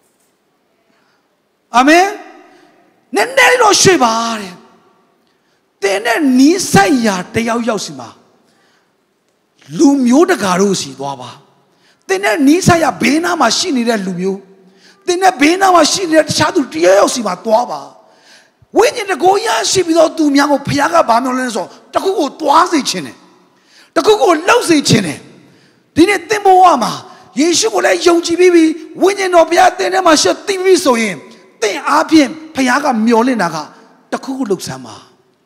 အာမင်နည်းနည်းလေးတော့ရွှေ့ပါတဲ့တင်းနဲ့နီးဆိုင်ရာတယောက်စီမှာလူမျိုးတကာတို့စီသွားပါတင်းနဲ့နီးဆိုင်ရာဘေးနားမှာရှိနေတဲ့လူမျိုးတင်းနဲ့ဘေးနားမှာရှိနေတဲ့တခြားသူတယောက်စီမှာသွားပါဝိညာဉ်တကိုရရှိပြီးတော့သူများကိုဖခင်ကဘာမျိုးလဲဆိုတခုကိုသွားစေခြင်းတယ်တခုကိုလှုပ်စေခြင်းတယ်ဒီနေ့သင်ဘဝမှာယေရှုကိုလည်းယုံကြည်ပြီးဝိညာဉ်တော်ဘုရားသင်ထဲမှာရှိသိပြီးဆိုရင်သင်အားဖြင့်ဘုရားကမျှော်လင့်တာကတခုခုလှုပ်ဆမ်းပါ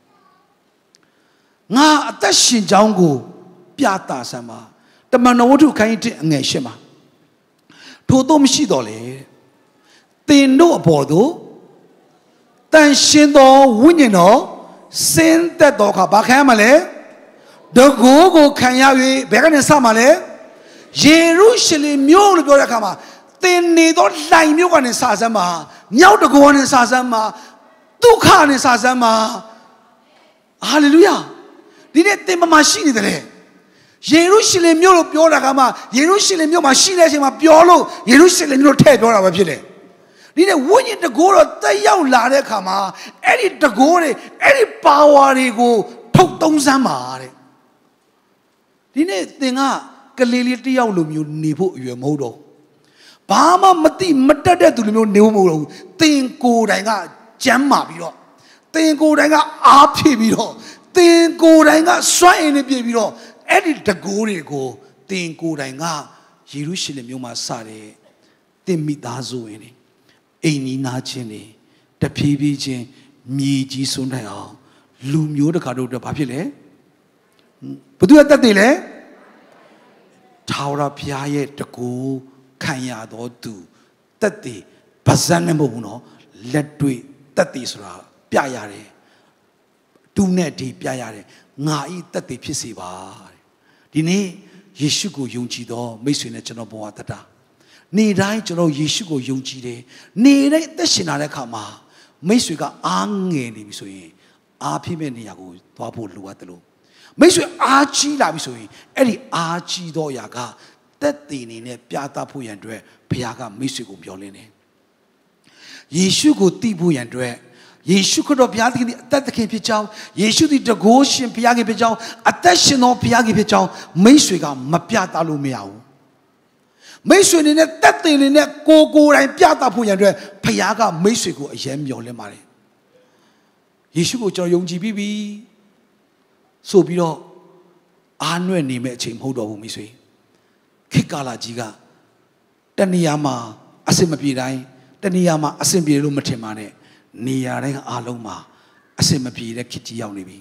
ငါအသက်ရှင်ကြောင်းကိုပြသဆမ်းပါတမန်တော်ဝတ္ထုခန်းကြီးအငယ်8မှာထို့သောမရှိတော့လေသင်တို့အပေါ်သို့တန်ရှင်သောဝိညာဉ်တော်စင်သက်တော်ခါဘာခံရမလဲတကိုးကိုခံရ၍ဘယ်ကနေစမှာလဲယေရုရှလင်မြို့လို့ပြောတဲ့အခါမှာသင်နေသောလှိုင်မြို့ကနေစစမ်းမှာမြောက်တကိုးကနေစစမ်းမှာဒုက္ခနဲ့စစမ်းမှာဟာလေလုယာဒီနေ့သင်မှာရှိနေတယ်ယေရုရှလင်မြို့လို့ပြောတာကမှယေရုရှလင်မြို့မှာရှိတဲ့အချိန်မှာပြောလို့ယေရုရှလင်မြို့ထည့်ပြောတာပဲဖြစ်တယ်ဒီနေ့ဝိညာဉ်တကိုးတော့တက်ရောက်လာတဲ့အခါမှာအဲ့ဒီတကိုးတွေအဲ့ဒီ power တွေကိုထုတ်သုံးစမ်းပါတဲ့ဒီနေ့သင်ကကလေးလေးတယောက်လိုမျိုးနေဖို့အရွယ်မဟုတ်တော့ဘာမှမသိမတတ်တဲ့သူလိုမျိုးနေဖို့မဟုတ်တော့သင်ကိုယ်တိုင်ကကြမ်းမာပြီးတော့သင်ကိုယ်တိုင်ကအားဖြည့်ပြီးတော့သင်ကိုယ်တိုင်ကစွန့်အင်းနေပြပြီးတော့အဲ့ဒီတကိုးတွေကိုသင်ကိုယ်တိုင်ကယေရုရှလင်မြို့မှာစတယ်သင်မိသားစုဝင်တွေအိမ်နီးနားချင်းတွေတဖြည်းဖြည်းချင်းမြေကြီးစွန်းနိုင်အောင်လူမျိုးတကာတို့တော့ဘာဖြစ်လဲဘသူကတတ်တယ်လဲထာဝရဘုရားရဲ့တကူခံရတော်သူတက်တည်ဗဇန်နဲ့မဟုတ်ဘူးနော်လက်တွေ့တက်တည်ဆိုတာပြရတယ်တူနဲ့ဒီပြရတယ်ငါဤတက်တည်ဖြစ်စေပါဒီနေ့ယေရှုကိုယုံကြည်တော်မိတ်ဆွေနဲ့ကျွန်တော်ဘဝတတာနေ့တိုင်းကျွန်တော်ယေရှုကိုယုံကြည်တယ်နေ့တိုင်းအသက်ရှင်လာတဲ့အခါမှာမိတ်ဆွေကအားငယ်နေပြီဆိုရင်အားဖြစ်မဲ့နေရာကိုသွားဖို့လိုအပ်တယ်လို့မိတ်ဆွေအားကြီးလာပြီဆိုရင်အဲ့ဒီအားကြီးသောຢာကတက်တည်နေနဲ့ပြသဖို့ရန်အတွက်ဘုရားကမိတ်ဆွေကိုပြောလင်းတယ်ယေရှုကိုသိဖို့ရန်အတွက်ယေရှုခရစ်တော်ဘုရားသခင်အသက်သခင်ဖြစ်ကြောင်းယေရှုသည်တကိုးရှင်ဘုရားခင်ဖြစ်ကြောင်းအသက်ရှင်သောဘုရားခင်ဖြစ်ကြောင်းမိတ်ဆွေကမပြသလို့မရဘူးမိတ်ဆွေနေနဲ့တက်တည်နေနဲ့ကိုတိုင်ပြသဖို့ရန်အတွက်ဘုရားကမိတ်ဆွေကိုအယံမျှော်လင့်ပါတယ်ယေရှုကိုကျွန်တော်ယုံကြည်ပြီးပြီဆိုပြီးတော့အားနွဲ့နေမဲ့အချိန်မဟုတ်တော့ဘူးမိတ်ဆွေခေတ်ကာလကြီးကတဏှာမှာအစင်မပြေတိုင်းတဏှာမှာအစင်ပြေလို့မထင်ပါနဲ့နေရာတိုင်းအားလုံးမှာအစင်မပြေတဲ့ခေတ်ကြီးရောက်နေပြီ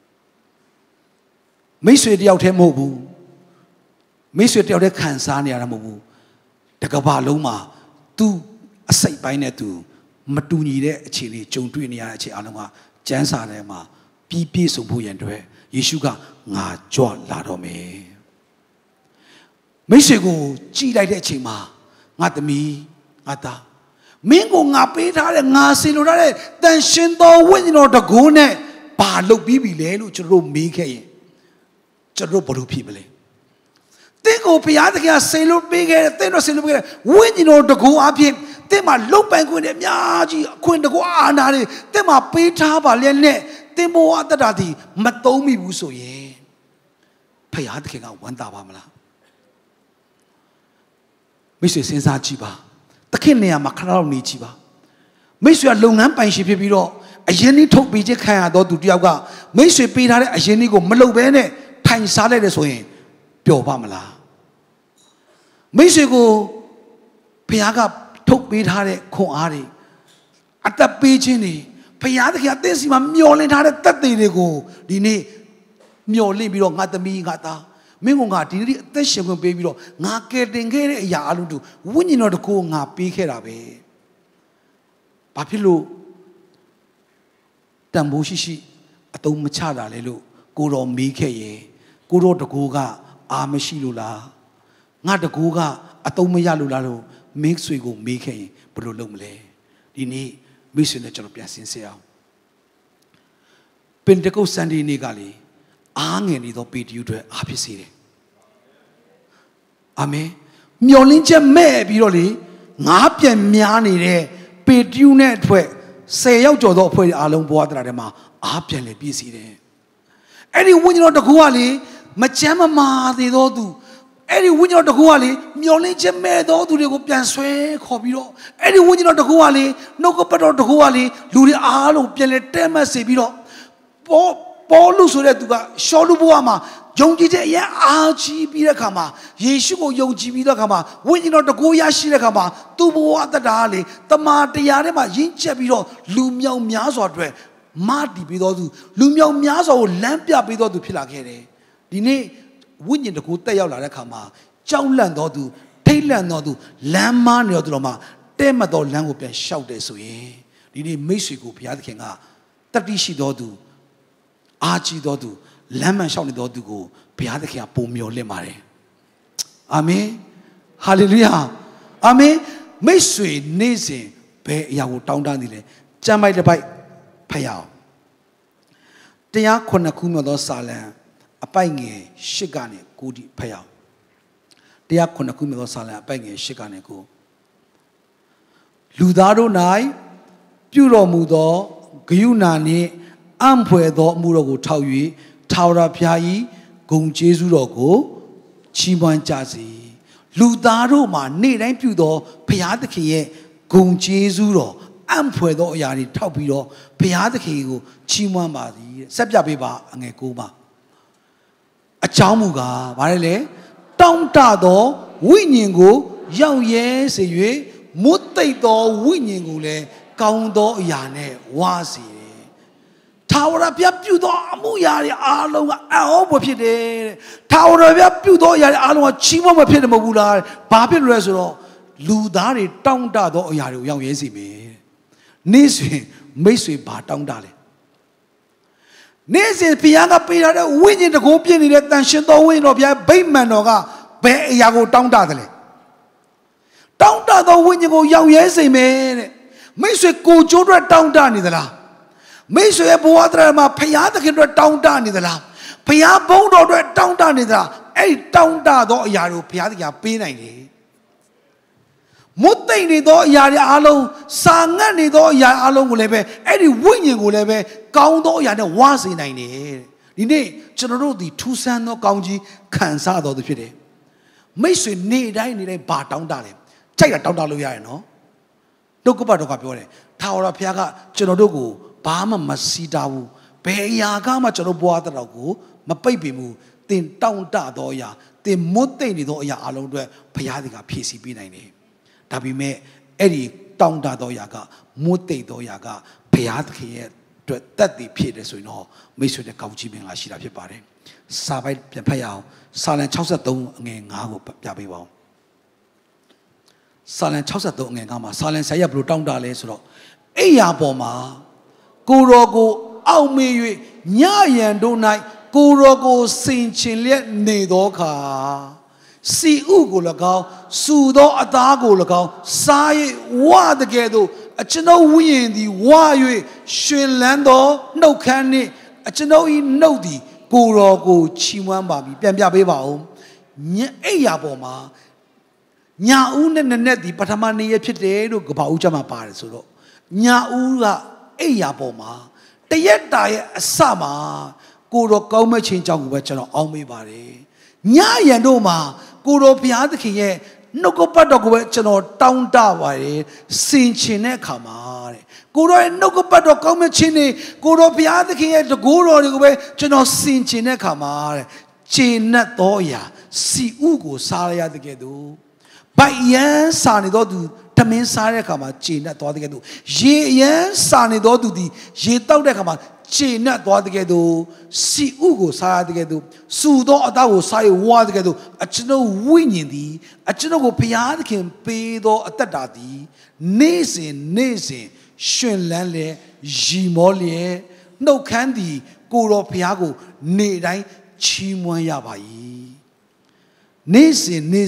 မိတ်ဆွေတယောက်တည်းမဟုတ်ဘူးမိတ်ဆွေတယောက်တည်းခံစားနေရတာမဟုတ်ဘူးတကဘာလုံးမှာ तू အစိတ်ပိုင်းနဲ့ तू မတူညီတဲ့အခြေအနေကြုံတွေ့နေရတဲ့အခြေအားလုံးကကျမ်းစာထဲမှာပြည့်စုံဖို့ရန်အတွက်ယေရှုကငါကြွလာတော့မယ်မိတ်ဆွေကိုကြည်လိုက်တဲ့အချိန်မှာငါသမီးငါသားမင်းကိုငါပေးထားတဲ့ငါဆင်လိုထားတဲ့တန်ရှင်သောဝိညာဉ်တော်တကူနဲ့ဘာလုပ်ပြီးပြီလဲလို့ကျွန်တော်တို့မေးခဲ့ရင်ကျွန်တော်တို့ဘယ်လိုဖြစ်မလဲတင်းကိုဘုရားသခင်ကဆင်လို့ပေးခဲ့တဲ့တင်းတော့ဆင်လို့ပေးခဲ့တဲ့ဝိညာဉ်တော်တကူအဖြစ်တင်းမှာလုတ်ပိုင်ခွင့်တွေအများကြီးအခွင့်တကူအာဏာတွေတင်းမှာပေးထားပါလေနဲ့တင်းဘဝတတ္တာဒီမသုံးမိဘူးဆိုရင်ဘုရားသခင်ကဝမ်းသာပါမလားမိတ်ဆွေစဉ်းစားကြည့်ပါသခင်နေရာမှာခဏတော့နေကြည့်ပါမိတ်ဆွေကလုပ်ငန်းပိုင်ရှင်ဖြစ်ပြီးတော့အရင်နေ့ထုတ်ပေးခြင်းခံရတော့သူတယောက်ကမိတ်ဆွေပေးထားတဲ့အရင်နေ့ကိုမလုပ်ဘဲနဲ့ထိုင်စားလိုက်တယ်ဆိုရင်ပျော်ပါမလားမိတ်ဆွေကိုဘုရားကထုတ်ပေးထားတဲ့ခွန်အားတွေအသက်ပေးခြင်းတွေဘုရားသခင်အသင်းစီမှာမျောလင့်ထားတဲ့သက်သေတွေကိုဒီနေ့မျောလင့်ပြီးတော့ငါသမီးငါသားမင်းကငါဒီနေ့အသက်ရှင်ခွင့်ပေးပြီးတော့ငါကယ်တင်ခဲ့တဲ့အရာအလုံးတို့ဝိညာဉ်တော်တကူငါပေးခဲ့တာပဲဘာဖြစ်လို့တန်ဖိုးရှိအတုံးမချတာလဲလို့ကိုတော်မေးခဲ့ရင်ကိုတော်တကူကအာမရှိလို့လားငါတကူကအတုံးမရလို့လားလို့မိတ်ဆွေကိုမေးခဲ့ရင်ဘယ်လိုလုပ်မလဲဒီနေ့မိတ်ဆွေနဲ့ကျွန်တော်ပြန်ဆင်းစေအောင်ပင်တကုတ်စန္ဒီနေ့ကလေအားငယ်နေသောပေတရုတွေအားဖြစ်စေတယ်အာမင်မျော်လင့်ချက်မဲ့ပြီးတော့လေငါးပြန်များနေတဲ့ပေတရုနဲ့အထွက်10ယောက်ကျော်သောအဖွဲ့အားလုံးဘဝတရားထဲမှာအားပြန်လေပြည့်စည်တယ်အဲ့ဒီဝိညာဉ်တော်တကူကလေမချမ်းမမာသေးသောသူအဲ့ဒီဝိညာဉ်တော်တကူကလေမျောလင်းချက်မဲ့သောသူတွေကိုပြန်ဆွဲခေါ်ပြီးတော့အဲ့ဒီဝိညာဉ်တော်တကူကလေနှုတ်ကပတ်တော်တကူကလေလူတွေအားလုံးပြန်လေတဲမတ်စေပြီးတော့ပေါ်လူဆိုတဲ့သူကရှောလူဘဝမှာယုံကြည်တဲ့အရာအားကြီးပြီးတဲ့အခါမှာယေရှုကိုယုံကြည်ပြီးတဲ့အခါမှာဝိညာဉ်တော်တကူရရှိတဲ့အခါမှာသူ့ဘဝအသက်တာကလေတမန်တရားထဲမှာရင့်ကျက်ပြီးတော့လူမြောက်များစွာအတွက်မတည်ပြီးတော့သူလူမြောက်များစွာကိုလမ်းပြပြီးတော့သူဖြစ်လာခဲ့တယ်ဒီနေ့ဝိညာဉ်တကူတက်ရောက်လာတဲ့အခါမှာကြောက်လန့်တော်သူထိတ်လန့်တော်သူလမ်းမနေတော်သူတော်မှာတဲ့မတော်လမ်းကိုပြန်လျှောက်တယ်ဆိုရင်ဒီနေ့မိတ်ဆွေကိုဘုရားသခင်ကတတိရှိတော်သူအားကြီးတော်သူလမ်းမှန်လျှောက်နေတော်သူကိုဘုရားသခင်ကပုံမျော်လင့်ပါတယ်အာမင်ဟာလေလုယာအာမင်မိတ်ဆွေနေ့စဉ်ဘယ်အရာကိုတောင်းတနေလဲကျမ်းပိုက်တစ်ပိုက်ဖတ်ရအောင်တရားခုနှစ်ခုမြောက်သောစာလံအပိုက်ငယ်8ကနေ9တိဖတ်ရအောင်တရားခုနှစ်ခုမြောက်သောစာလံအပိုက်ငယ်8ကနေ9လူသားတို့၌ပြုတော်မူသောဂယုဏနှင့်အံ့ဖွယ်သောအမှုတော်ကိုထောက်၍ထာဝရဘုရား၏ဂုဏ်ကျေးဇူးတော်ကိုချီးမွမ်းကြစေလူသားတို့မှာနေ့တိုင်းပြုသောဘုရားသခင်ရဲ့ဂုဏ်ကျေးဇူးတော်အံ့ဖွယ်သောအရာတွေထောက်ပြီးတော့ဘုရားသခင်ကိုချီးမွမ်းပါသည်ဆက်ပြပေးပါအငယ်9ပါအကြောင်းမူကားဗါတယ်လေတောင့်တသောဝိညာဉ်ကိုရောက်ရဲစေ၍မွတ်သိပ်သောဝိညာဉ်ကိုလည်းကောင်းသောအရာနဲ့ဝါစေတယ်ထာဝရဘုရားပြုသောအမှုရာတွေအားလုံးကအံ့ဩဖွယ်ဖြစ်တယ်ထာဝရဘုရားပြုသောအရာတွေအားလုံးကချီးမွမ်းဖွယ်ဖြစ်တယ်မဟုတ်ဘူးလားဘာဖြစ်လို့လဲဆိုတော့လူသားတွေတောင့်တသောအရာတွေကိုရောက်ရဲစေမယ်နေ့စဉ်မိတ်ဆွေဘာတောင်းတလဲနေ့စဉ်ဘုရားကပေးထားတဲ့ဝိညာဉ်တကူပြည့်နေတဲ့တန်ရှင်သောဝိညာဉ်တော်ဘုရားဗိမာန်တော်ကဘယ်အရာကိုတောင်းတတယ်လဲတောင်းတသောဝိညာဉ်ကိုရောက်ရဲစေမယ်တဲ့မိတ်ဆွေကိုကျိုးအတွက်တောင်းတနေသလားမိတ်ဆွေရဲ့ဘဝတရားမှာဘုရားသခင်အတွက်တောင်းတနေသလားဘုရားဘုန်းတော်အတွက်တောင်းတနေသလားအဲ့ဒီတောင်းတသောအရာကိုဘုရားသခင်ပေးနိုင်တယ်မွတ်သိမ့်နေသောအရာတွေအားလုံးစာငတ်နေသောအရာအားလုံးကိုလည်းပဲအဲ့ဒီဝိညာဉ်ကိုလည်းပဲကောင်းသောအရာနဲ့ဝါစေနိုင်တယ်ဒီနေ့ကျွန်တော်တို့ဒီထူးဆန်းသောကောင်းကြီးခံစားတော်သူဖြစ်တယ်မိတ်ဆွေနေ့တိုင်းဘာတောင်းတလဲကြိုက်တာတောင်းတလို့ရတယ်နော်နှုတ်ကပတ်တော်ကပြောတယ်ထာဝရဘုရားကကျွန်တော်တို့ကိုဘာမှမစီတာဘူးဘယ်အရာကမှကျွန်တော်ဘွားတော်ကိုမပိတ်ပင်ဘူးသင်တောင်းတသောအရာသင်မွတ်သိမ့်နေသောအရာအလုံးအတွက်ဘုရားသခင်ဖြည့်ဆည်းပေးနိုင်တယ်ဒါပေမဲ့အဲ့ဒီတောင်းတသောအရာကမွတ်သိမ့်သောအရာကဘုရားသခင်ရဲ့အတွက်တတ်တည်ဖြစ်တယ်ဆိုရင်တော့မိတ်ဆွေတဲ့ကောင်းချီးမင်္ဂလာရှိတာဖြစ်ပါတယ်စာပိုက်ပြန်ဖတ်ရအောင်စာလံ63အငယ်9ကိုပြပေးပါဦးစာလံ63အငယ်9မှာစာလံဆရာဘယ်လိုတောင်းတလဲဆိုတော့အိယာပေါ်မှာကိုရောကိုအောက်မေး၍ညရန်တို့၌ကိုရောကိုစင်ချင်လျက်နေသောအခါစီဥကို၎င်းစူသောအသားကို၎င်းစား၍ဝတကယ်သို့အကျွန်ုပ်ဝိညာဉ်သည်ဝ၍ရှင်လန်းသောနှုတ်ခမ်းနှင့်အကျွန်ုပ်၏နှုတ်သည်ကိုရောကိုချီးမွမ်းပါပြီပြန်ပြပေးပါဦးညအိယာပေါ်မှာညာဦးနဲ့နက်ဒီပထမနေ့ရဖြစ်တယ်လို့ကပ္ပဦးကျမ်းမှာပါတယ်ဆိုတော့ညာဦးကအိယာပေါ်မှာတရက်တာရဲ့အစမှာကိုရောကောင်းမဲ့ချင်းကြောင့်ကိုပဲကျွန်တော်အောင်းမေးပါတယ်ညရန်တို့မှာကိုရောဘုရားသခင်ရဲ့နှုတ်ကပတ်တော်ကိုပဲကျွန်တော်တောင်းတပါတယ်စင်ချင်တဲ့အခါမှာတဲ့ကိုရောရဲ့နှုတ်ကပတ်တော်ကောင်းမဲ့ချင်းတွေကိုရောဘုရားသခင်ရဲ့တကူတော်တွေကိုပဲကျွန်တော်စင်ချင်တဲ့အခါမှာတဲ့ခြေနဲ့သောအရာစီဥကိုစားရတဲ့ကဲ့သို့ဗိုက်ရန်စာနေတော့သူတမင်းစားတဲ့အခါမှာခြေနဲ့သွားတဲ့ကဲ့သို့ရေရန်စာနေတော့သူဒီရေတောက်တဲ့အခါမှာခြေနဲ့သွားတဲ့ကဲ့သို့စီဥကိုစားရတဲ့ကဲ့သို့စူသောအသားကိုစားရဝါတဲ့ကဲ့သို့အကျွန်ုပ်ဝိညာဉ်သည်အကျွန်ုပ်ကိုဘုရားသခင်ပေးသောအသက်တာသည်နေ့စဉ်ရှင်လန်းလေရီမောလျက်နှုတ်ခမ်းသည်ကိုတော်ဘုရားကိုနေ့တိုင်းချီးမွမ်းရပါ၏နေ့စဉ်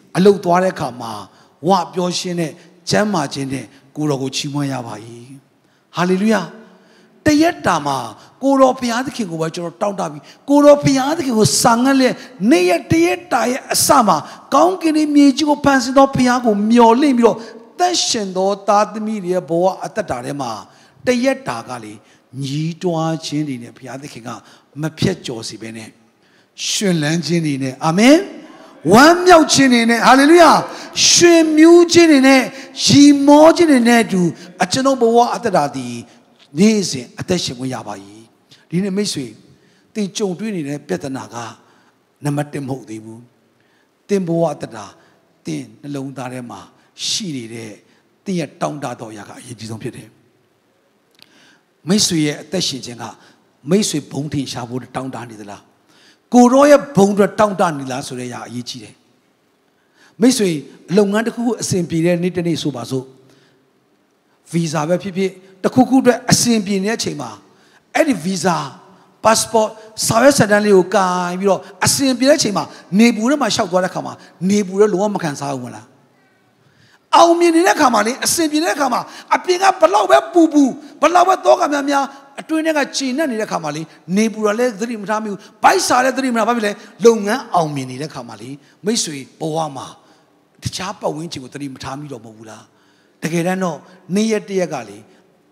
အလုတ်သွားတဲ့အခါမှာဝပြောရှင်းတဲ့ကျမ်းမာခြင်းနဲ့ကိုတော်ကိုချီးမွမ်းရပါ၏ဟာလေလုယာတရက်တာမှာကိုတော်ဘုရားသခင်ကိုပဲကျွန်တော်တောင်းတပြီးကိုတော်ဘုရားသခင်ကိုစာငတ်လက်နေ့ရက်တရက်တာရဲ့အစမှာကောင်းကင်မြေကြီးကိုဖန်ဆင်းသောဘုရားကိုမျှော်လင့်ပြီးတော့သက်ရှင်သောသားသမီးတွေရဲ့ဘဝအသက်တာထဲမှာတရက်တာကလေညီးတွားခြင်းတွေနဲ့ဘုရားသခင်ကမဖြတ်ကျော်စီပဲနဲ့ရှင်လန်းခြင်းတွေနဲ့အာမင်ဝမ်းမြောက်ခြင်းတွေနဲ့ဟာလေလုယာရှင်မြူးခြင်းတွေနဲ့ရီမောခြင်းတွေနဲ့အတူအကျွန်ုပ်ဘဝအသက်တာသည်နေ့စဉ်အသက်ရှင်ခွင့်ရပါ၏ဒီနေ့မိတ်ဆွေသင်ကြုံတွေ့နေတဲ့ပြဿနာကနံပါတ်1မဟုတ်သေးဘူးသင်ဘဝအသက်တာသင်နှလုံးသားထဲမှာရှိနေတဲ့သင်ရဲ့တောင်းတသောအရာကအရေးကြီးဆုံးဖြစ်တယ်မိတ်ဆွေရဲ့အသက်ရှင်ခြင်းကမိတ်ဆွေဘုံထင်ရှားဖို့တောင်းတနေသလားကိုရောရဲ့ဘုံအတွက်တောင်းတနေလားဆိုတဲ့အရာအရေးကြီးတယ်မိတ်ဆွေလုပ်ငန်းတစ်ခုခုအစဉ်ပြေတဲ့နေ့တစ်နေ့ဆိုပါစို့ဗီဇာပဲဖြစ်ဖြစ်တစ်ခုခုအတွက်အစဉ်ပြေနေတဲ့အချိန်မှာအဲ့ဒီဗီဇာ passport စာရွက်စာတမ်းလေးကိုကိုင်ပြီးတော့အစဉ်ပြေတဲ့အချိန်မှာနေပူထဲမှာရှောက်သွားတဲ့ခါမှာနေပူထဲလုံးဝမခံစားဘူးမလားအောင်မြင်နေတဲ့ခါမှာလေအစဉ်ပြေတဲ့ခါမှာအပြင်ကဘလောက်ပဲပူဘလောက်ပဲတော့ကများအတွင်းထဲကချိန်နဲ့နေတဲ့ခါမှာလေနေပူရလဲသတိမထားမိဘူးဘိုက်စာလဲသတိမထားဘာဖြစ်လဲလုပ်ငန်းအောင်မြင်နေတဲ့ခါမှာလေမိတ်ဆွေဘဝမှာတခြားပတ်ဝန်းကျင်ကိုသတိမထားမိတော့မဟုတ်ဘူးလားတကယ်တမ်းတော့နေ့ရက်တရက်ကလေ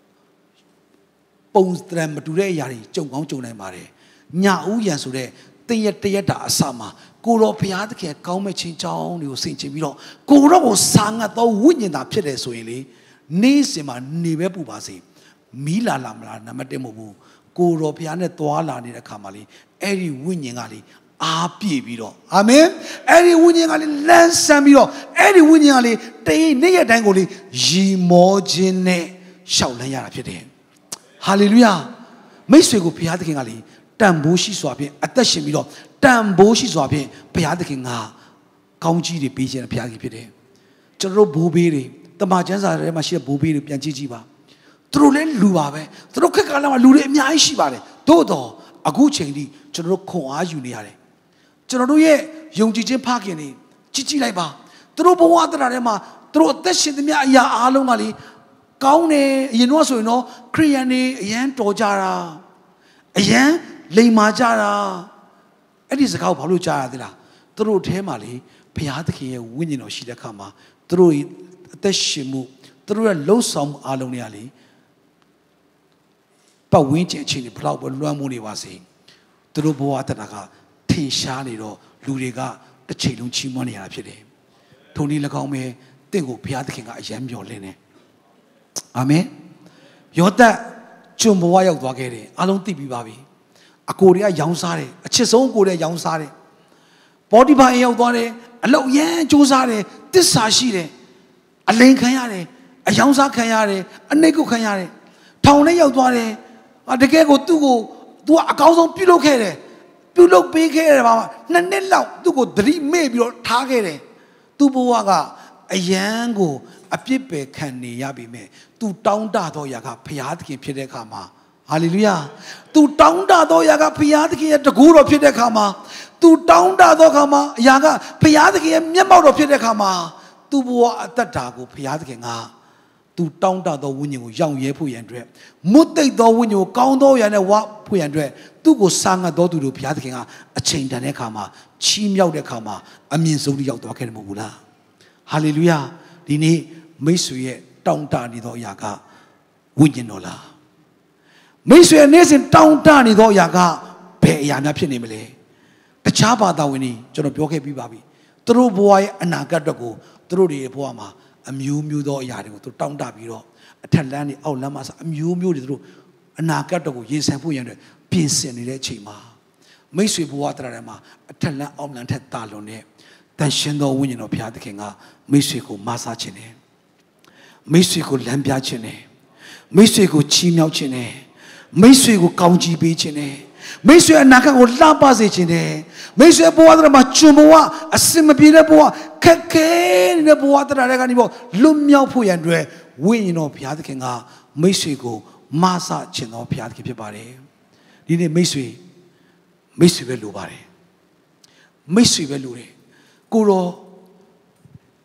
ပုံစံမတူတဲ့အရာတွေကြုံကောင်းကြုံနိုင်ပါတယ်ညဦးရန်ဆိုတဲ့တင်ရက်တရက်တာအစမှာကိုတော်ဘုရားသခင်ကောင်းမဲ့ချင်းချောင်းတွေကိုဆင်ခြင်ပြီးတော့ကိုတော်ကိုစာငတ်သောဝိညာဉ်သာဖြစ်တယ်ဆိုရင်လေနေ့စဉ်မှာနေပဲပူပါစေမီးလာမလားနံပါတ်1မဟုတ်ဘူးကိုတော်ဘုရားနဲ့သွားလာနေတဲ့အခါမှာလေအဲ့ဒီဝိညာဉ်ကလေအားပြည့်ပြီးတော့အာမင်အဲ့ဒီဝိညာဉ်ကလေလန်းဆန်းပြီးတော့အဲ့ဒီဝိညာဉ်ကလေတရင်နေ့ရက်တိုင်းကိုလေရီမောခြင်းနဲ့ရှောက်လန်းရတာဖြစ်တယ်ဟာလေလုယာမိတ်ဆွေကိုဘုရားသခင်ကလေတန်ဖိုးရှိစွာဖြင့်အသက်ရှင်ပြီးတော့တန်ဖိုးရှိစွာဖြင့်ဘုရားသခင်ကကောင်းကြီးတွေပေးခြင်းဘုရားသခင်ဖြစ်တယ်ကျွန်တော်တို့ဘိုးဘေးတွေတမန်ကျမ်းစာထဲမှာရှိတဲ့ဘိုးဘေးတွေပြန်ကြည့်ပါသူတို့လည်းလူပါပဲသူတို့ခက်ကာလမှာလူတွေအများကြီးရှိပါတယ်သို့တော့အခုချိန်ထိကျွန်တော်တို့ခွန်အားယူနေရတယ်ကျွန်တော်တို့ရဲ့ယုံကြည်ခြင်းဖခင်တွေကြည့်လိုက်ပါသူတို့ဘဝတရာထဲမှာသူတို့အသက်ရှင်သမျှအရာအားလုံးကလေကောင်းတယ်အရင်တော့ဆိုရင်တော့ခရိယန်တွေအရန်တော်ကြတာအရန်လိမ်မာကြတာအဲ့ဒီစကားကိုဘာလို့ကြားရသေးလားသူတို့အထဲမှာလေဘုရားသခင်ရဲ့ဝိညာဉ်တော်ရှိတဲ့အခါမှာသူတို့အသက်ရှင်မှုသူတို့ရဲ့လှုပ်ဆောင်မှုအားလုံးတွေကလေပတ်ဝန်းကျင်အခြေအနေဘလောက်ပဲလွှမ်းမိုးနေပါစေသူတို့ဘဝတတာကထင်ရှားနေတော့လူတွေကတစ်ချိန်လုံးချီးမွမ်းနေရတာဖြစ်တယ်ထိုနည်း၎င်းပဲတင့်ကိုဘုရားသခင်ကအယံမျှော်လင့်တယ်အာမင်ယောသပ်ကျွန်ဘဝရောက်သွားခဲ့တယ်အားလုံးသိပြီးပါပြီအကိုတွေကရောင်းစားတယ်အချစ်ဆုံးအကိုတွေရောင်းစားတယ်ဘောဒီဘာအိမ်ရောက်သွားတယ်အလောက်ရမ်းစူးစမ်းတယ်တစ္ဆာရှိတယ်အလိန်ခံရတယ်အယောင်စားခံရတယ်အနှိတ်ကိုခံရတယ်ထောင်ထဲရောက်သွားတယ်တကယ်ကိုသူကအကောင်းဆုံးပြုလုပ်ခဲ့တယ်ပြုလုပ်ပေးခဲ့တယ်ပါ2နှစ်လောက်သူ့ကိုသတိမေ့ပြီးတော့ထားခဲ့တယ်သူ့ဘဝကအယံကိုအပြစ်ပယ်ခံနေရပြီမဲ့သူတောင်းတသောຢာကဘုရားသခင်ဖြစ်တဲ့အခါမှာဟာလေလုယာသူတောင်းတသောຢာကဘုရားသခင်ရဲ့တကူတော်ဖြစ်တဲ့အခါမှာသူတောင်းတသောအခါမှာຢာကဘုရားသခင်ရဲ့မျက်မှောက်တော်ဖြစ်တဲ့အခါမှာသူ့ဘဝအသက်တာကိုဘုရားသခင်ကသူတောင်းတသောဝိညာဉ်ကိုရောင်ရဲဖို့ရန်အတွက်မွတ်သိပ်သောဝိညာဉ်ကိုကောင်းသောຢာနဲ့ဝါဖို့ရန်အတွက်သူ့ကိုစာငတ်တော်သူတို့ဘုရားသခင်ကအချိန်တန်တဲ့အခါမှာချီးမြှောက်တဲ့အခါမှာအမြင့်ဆုံးထိရောက်သွားခဲ့တယ်မဟုတ်ဘူးလားဟာလေလုယာဒီနေ့မိတ်ဆွေရဲ့တောင်းတနေသောຢာကဝိညာဉ်တော်လားမိတ်ဆွေရဲ့နေ့စဉ်တောင်းတနေသောຢာကဘယ်အရာများဖြစ်နေမလဲတခြားဘာသာဝင်တွေကျွန်တော်ပြောခဲ့ပြီးပါပြီသူတို့ဘဝရဲ့အနာဂတ်အတွက်ကိုသူတို့တွေဘဝမှာအမျိုးမျိုးသောအရာတွေကိုသူတောင်းတပြီးတော့အထက်လမ်းတွေအောက်လမ်းမှာအမျိုးမျိုးတွေသူတို့အနာဂတ်အတွက်ကိုရင်ဆိုင်ဖို့ရတဲ့ပြင်ဆင်နေတဲ့အချိန်မှာမိတ်ဆွေဘဝတရထဲမှာအထက်လမ်းအောက်လမ်းထက်တာလွန်တဲ့တန်ရှင်းသောဝိညာဉ်တော်ဘုရားသခင်ကမိတ်ဆွေကိုမဆာခြင်းတယ်မိတ်ဆွေကိုလမ်းပြခြင်းတယ်မိတ်ဆွေကိုချီးမြှောက်ခြင်းတယ်မိတ်ဆွေကိုကောင်းချီးပေးခြင်းတယ်မိတ်ဆွေအနာဂတ်ကိုလှပစေခြင်းတယ်မိတ်ဆွေဘဝတရမှာကျွန်ဘဝအစင်မပြေတဲ့ဘဝခက်ခဲနေတဲ့ဘဝတရတဲ့ကနေပေါ့လွတ်မြောက်ဖို့ရန်အတွက်ဝိညာဉ်တော်ဘုရားသခင်ကမိတ်ဆွေကိုမဆာခြင်းတော်ဘုရားသခင်ဖြစ်ပါတယ်ဒီနေ့မိတ်ဆွေပဲလိုပါတယ်မိတ်ဆွေပဲလိုတယ်ကိုတော်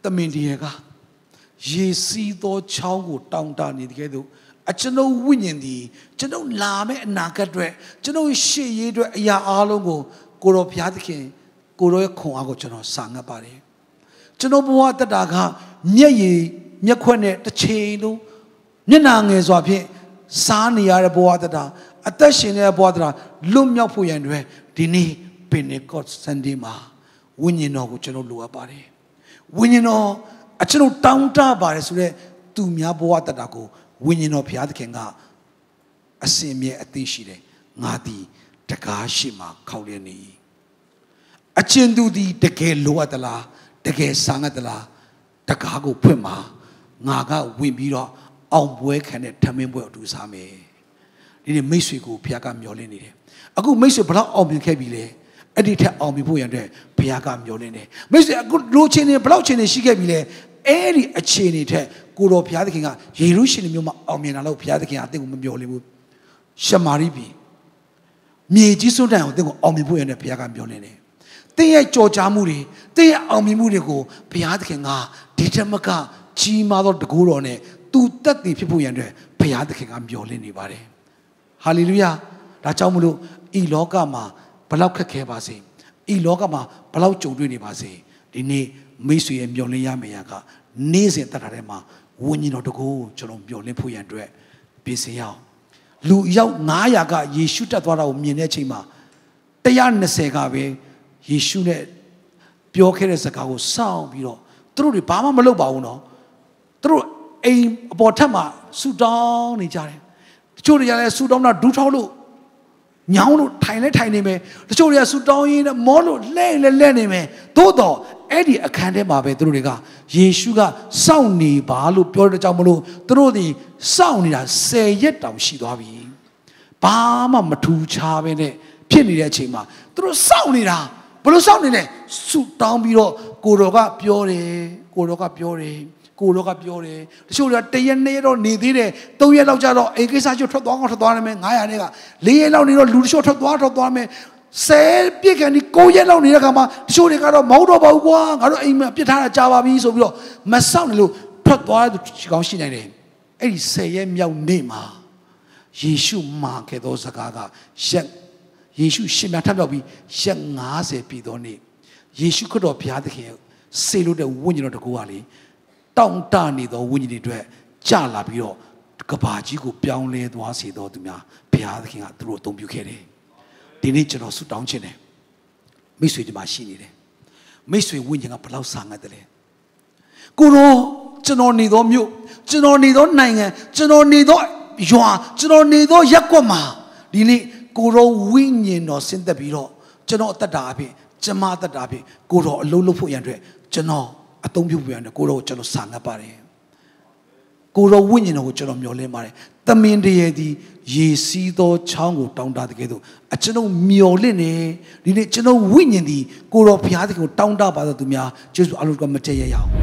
မင်တရားကရေစီးသောချောင်းကိုတောင်းတနေတဲ့ကဲ့သို့ကျွန်ုပ်ဝိညာဉ်သည်ကျွန်ုပ်လာမယ့်အနာဂတ်အတွက်ကျွန်ုပ်ရှေ့ရေးအတွက်အရာအားလုံးကိုကိုတော်ဘုရားသခင်ကိုတော်ရဲ့ခွန်အားကိုကျွန်တော်စာငတ်ပါတယ်ကျွန်တော်ဘဝတတကမျက်ရည်မျက်ခွက်နဲ့တစ်ချိန်လုံးမျက်နာငယ်စွာဖြင့်စားနေရတဲ့ဘဝတတအသက်ရှင်နေတဲ့ဘဝတတလွတ်မြောက်ဖို့ရန်အတွက်ဒီနေ့ပင်နေကော့ဆန်ဒေးမှာဝိညာဉ်တော်ကိုကျွန်တော်လိုအပ်ပါတယ်ဝိညာဉ်တော်ကျွန်တော်တောင်းတပါတယ်ဆိုတော့သူများဘဝတတကိုဝိညာဉ်တော်ဘုရားသခင်ကအစင်မြဲအသိရှိတယ်ငါသည်တကားရှိမှခေါက်ရနေအချင်းသူသည်တကယ်လိုအပ်သလားတကယ်ဆာငတ်သလားတကားကိုဖွင့်မှာငါကဝင်ပြီးတော့အောင်ပွဲခံတဲ့ထမင်းပွဲအတူစားမယ်ဒီနေ့မိတ်ဆွေကိုဘုရားကမျှော်လင့်နေတယ်အခုမိတ်ဆွေဘလောက်အောင်မြင်ခဲ့ပြီလဲအဲ့ဒီထက်အောင်မြင်ဖို့ရတဲ့ဘုရားကမျှော်လင့်တယ်မိတ်ဆွေအခုလိုချင်နေဘလောက်ချင်နေရှိခဲ့ပြီလဲအဲ့ဒီအခြေအနေထက်ကိုတော်ဘုရားသခင်ကယေရုရှလင်မြို့မှာအောင်မြင်လာလို့ဘုရားသခင်ကအသင်ကိုမမျှော်လင့်ဘူးရှမာရိပြည်မြေကြီးစွန်းတန်ကိုအသင်ကိုအောင်မြင်ဖို့ရတဲ့ဘုရားကမျှော်လင့်တယ်တင်းရဲ့ကြော်ကြားမှုတွေတင်းရဲ့အောင်မြင်မှုတွေကိုဘုရားသခင်ကဒီထက်မကကြီးမားသောတကူတော်နဲ့သူတက်တည်ဖြစ်ဖို့ရတဲ့ဘုရားသခင်ကမျှော်လင့်နေပါတယ်ဟာလေလုယာဒါကြောင့်မလို့ဤလောကမှာဘလောက်ခက်ခဲပါစေဤလောကမှာဘလောက်ကြုံတွေ့နေပါစေဒီနေ့မိတ်ဆွေရဲ့မျှော်လင့်ရမယ့်ရာကနေ့စဉ်တက်တာထဲမှာဝိညာဉ်တော်တကူကျွန်တော်မျှော်လင့်ဖို့ရန်အတွက်ပြင်ဆင်ရအောင်လူရောက်900ကယေရှုတက်သွားတာကိုမြင်တဲ့အချိန်မှာ120ကပဲယေရှုနဲ့ပြောခဲ့တဲ့စကားကိုစောင့်ပြီးတော့သူတို့တွေဘာမှမလုပ်ပါဘူးနော်သူတို့အိမ်အပေါ်ထက်မှာဆူတောင်းနေကြတယ်တချို့တွေကလည်းဆူတောင်းတာဒူးထောက်လို့ညောင်းလို့ထိုင်နေမယ်တချို့တွေကဆူတောင်းရင်းနဲ့မောလို့လဲနေမယ်သို့တော့အဲ့ဒီအခန်းထဲမှာပဲသူတို့တွေကယေရှုကစောင့်နေပါလို့ပြောတဲ့ကြောင့်မလို့သူတို့ဒီစောင့်နေတာ10ရက်တောင်ရှိသွားပြီဘာမှမထူးခြားပဲနဲ့ဖြစ်နေတဲ့အချိန်မှာသူတို့စောင့်နေတာဘယ်လိုစောင့်နေလဲဆူတောင်းပြီးတော့ကိုတော်ကပြောတယ်တချို့တွေက1ရက်2ရက်တော့နေသေးတယ်3ရက်လောက်ကြာတော့အိမ်ကိစ္စချုပ်ထွက်သွားတယ်မယ်900နဲ့က4ရက်လောက်နေတော့လူတချို့ထွက်သွားမယ်10ပြည့်ကန်ဒီ9ရက်လောက်နေတဲ့ခါမှာတချို့တွေကတော့မဟုတ်တော့ပါဘူးကွာငါတို့အိမ်မှာပြစ်ထားတာကြာပါပြီဆိုပြီးတော့မစောင့်နေလို့ထွက်သွားတဲ့သူကောင်းရှိနိုင်တယ်အဲ့ဒီ10ရက်မြောက်နေ့မှာယေရှုမှာခဲ့သောစကားကယေရှုရှင်မြတ်ထမြောက်ပြီးရက်50ပြည့်သောနေ့ယေရှုခရစ်တော်ဘုရားသခင်စေလို့တဲ့ဝိညာဉ်တော်တကူကလေတောင့်တနေသောဝိညာဉ်တွေအတွက်ကြာလာပြီးတော့ကဘာကြီးကိုပြောင်းလဲသွားစေတော်သူများဘုရားသခင်ကသူတို့အသုံးပြုခဲ့တယ်ဒီနေ့ကျွန်တော်ဆုတောင်းခြင်းတယ်မိတ်ဆွေဒီမှာရှိနေတယ်မိတ်ဆွေဝိညာဉ်ကဘလောက်ဆာငတ်တယ်လဲကိုရောကျွန်တော်နေသောမြို့ကျွန်တော်နေသောနိုင်ငံကျွန်တော်နေသောရွာကျွန်တော်နေသောရပ်ကွက်မှာဒီနေ့ကိုရောဝိညာဉ်တော်ဆင်းသက်ပြီးတော့ကျွန်တော်အသက်တာအဖြစ်ကျမအသက်တာအဖြစ်ကိုရောအလုံးလုံးဖို့ရန်အတွက်ကျွန်တော်အသုံးပြုပြန်တယ်ကိုရောကျွန်တော်ဆာငတ်ပါတယ်ကိုရောဝိညာဉ်တော်ကိုကျွန်တော်မျှော်လင့်ပါတယ်သမင်တရေသည်ရေစီးသောချောင်းကိုတောင်းတတဲ့ကဲ့သို့ကျွန်တော်မျှော်လင့်နေဒီနေ့ကျွန်တော်ဝိညာဉ်သည်ကိုရောဘုရားသခင်ကိုတောင်းတပါသောသူများကျေးဇူးအလိုကမတည့်ရရအောင်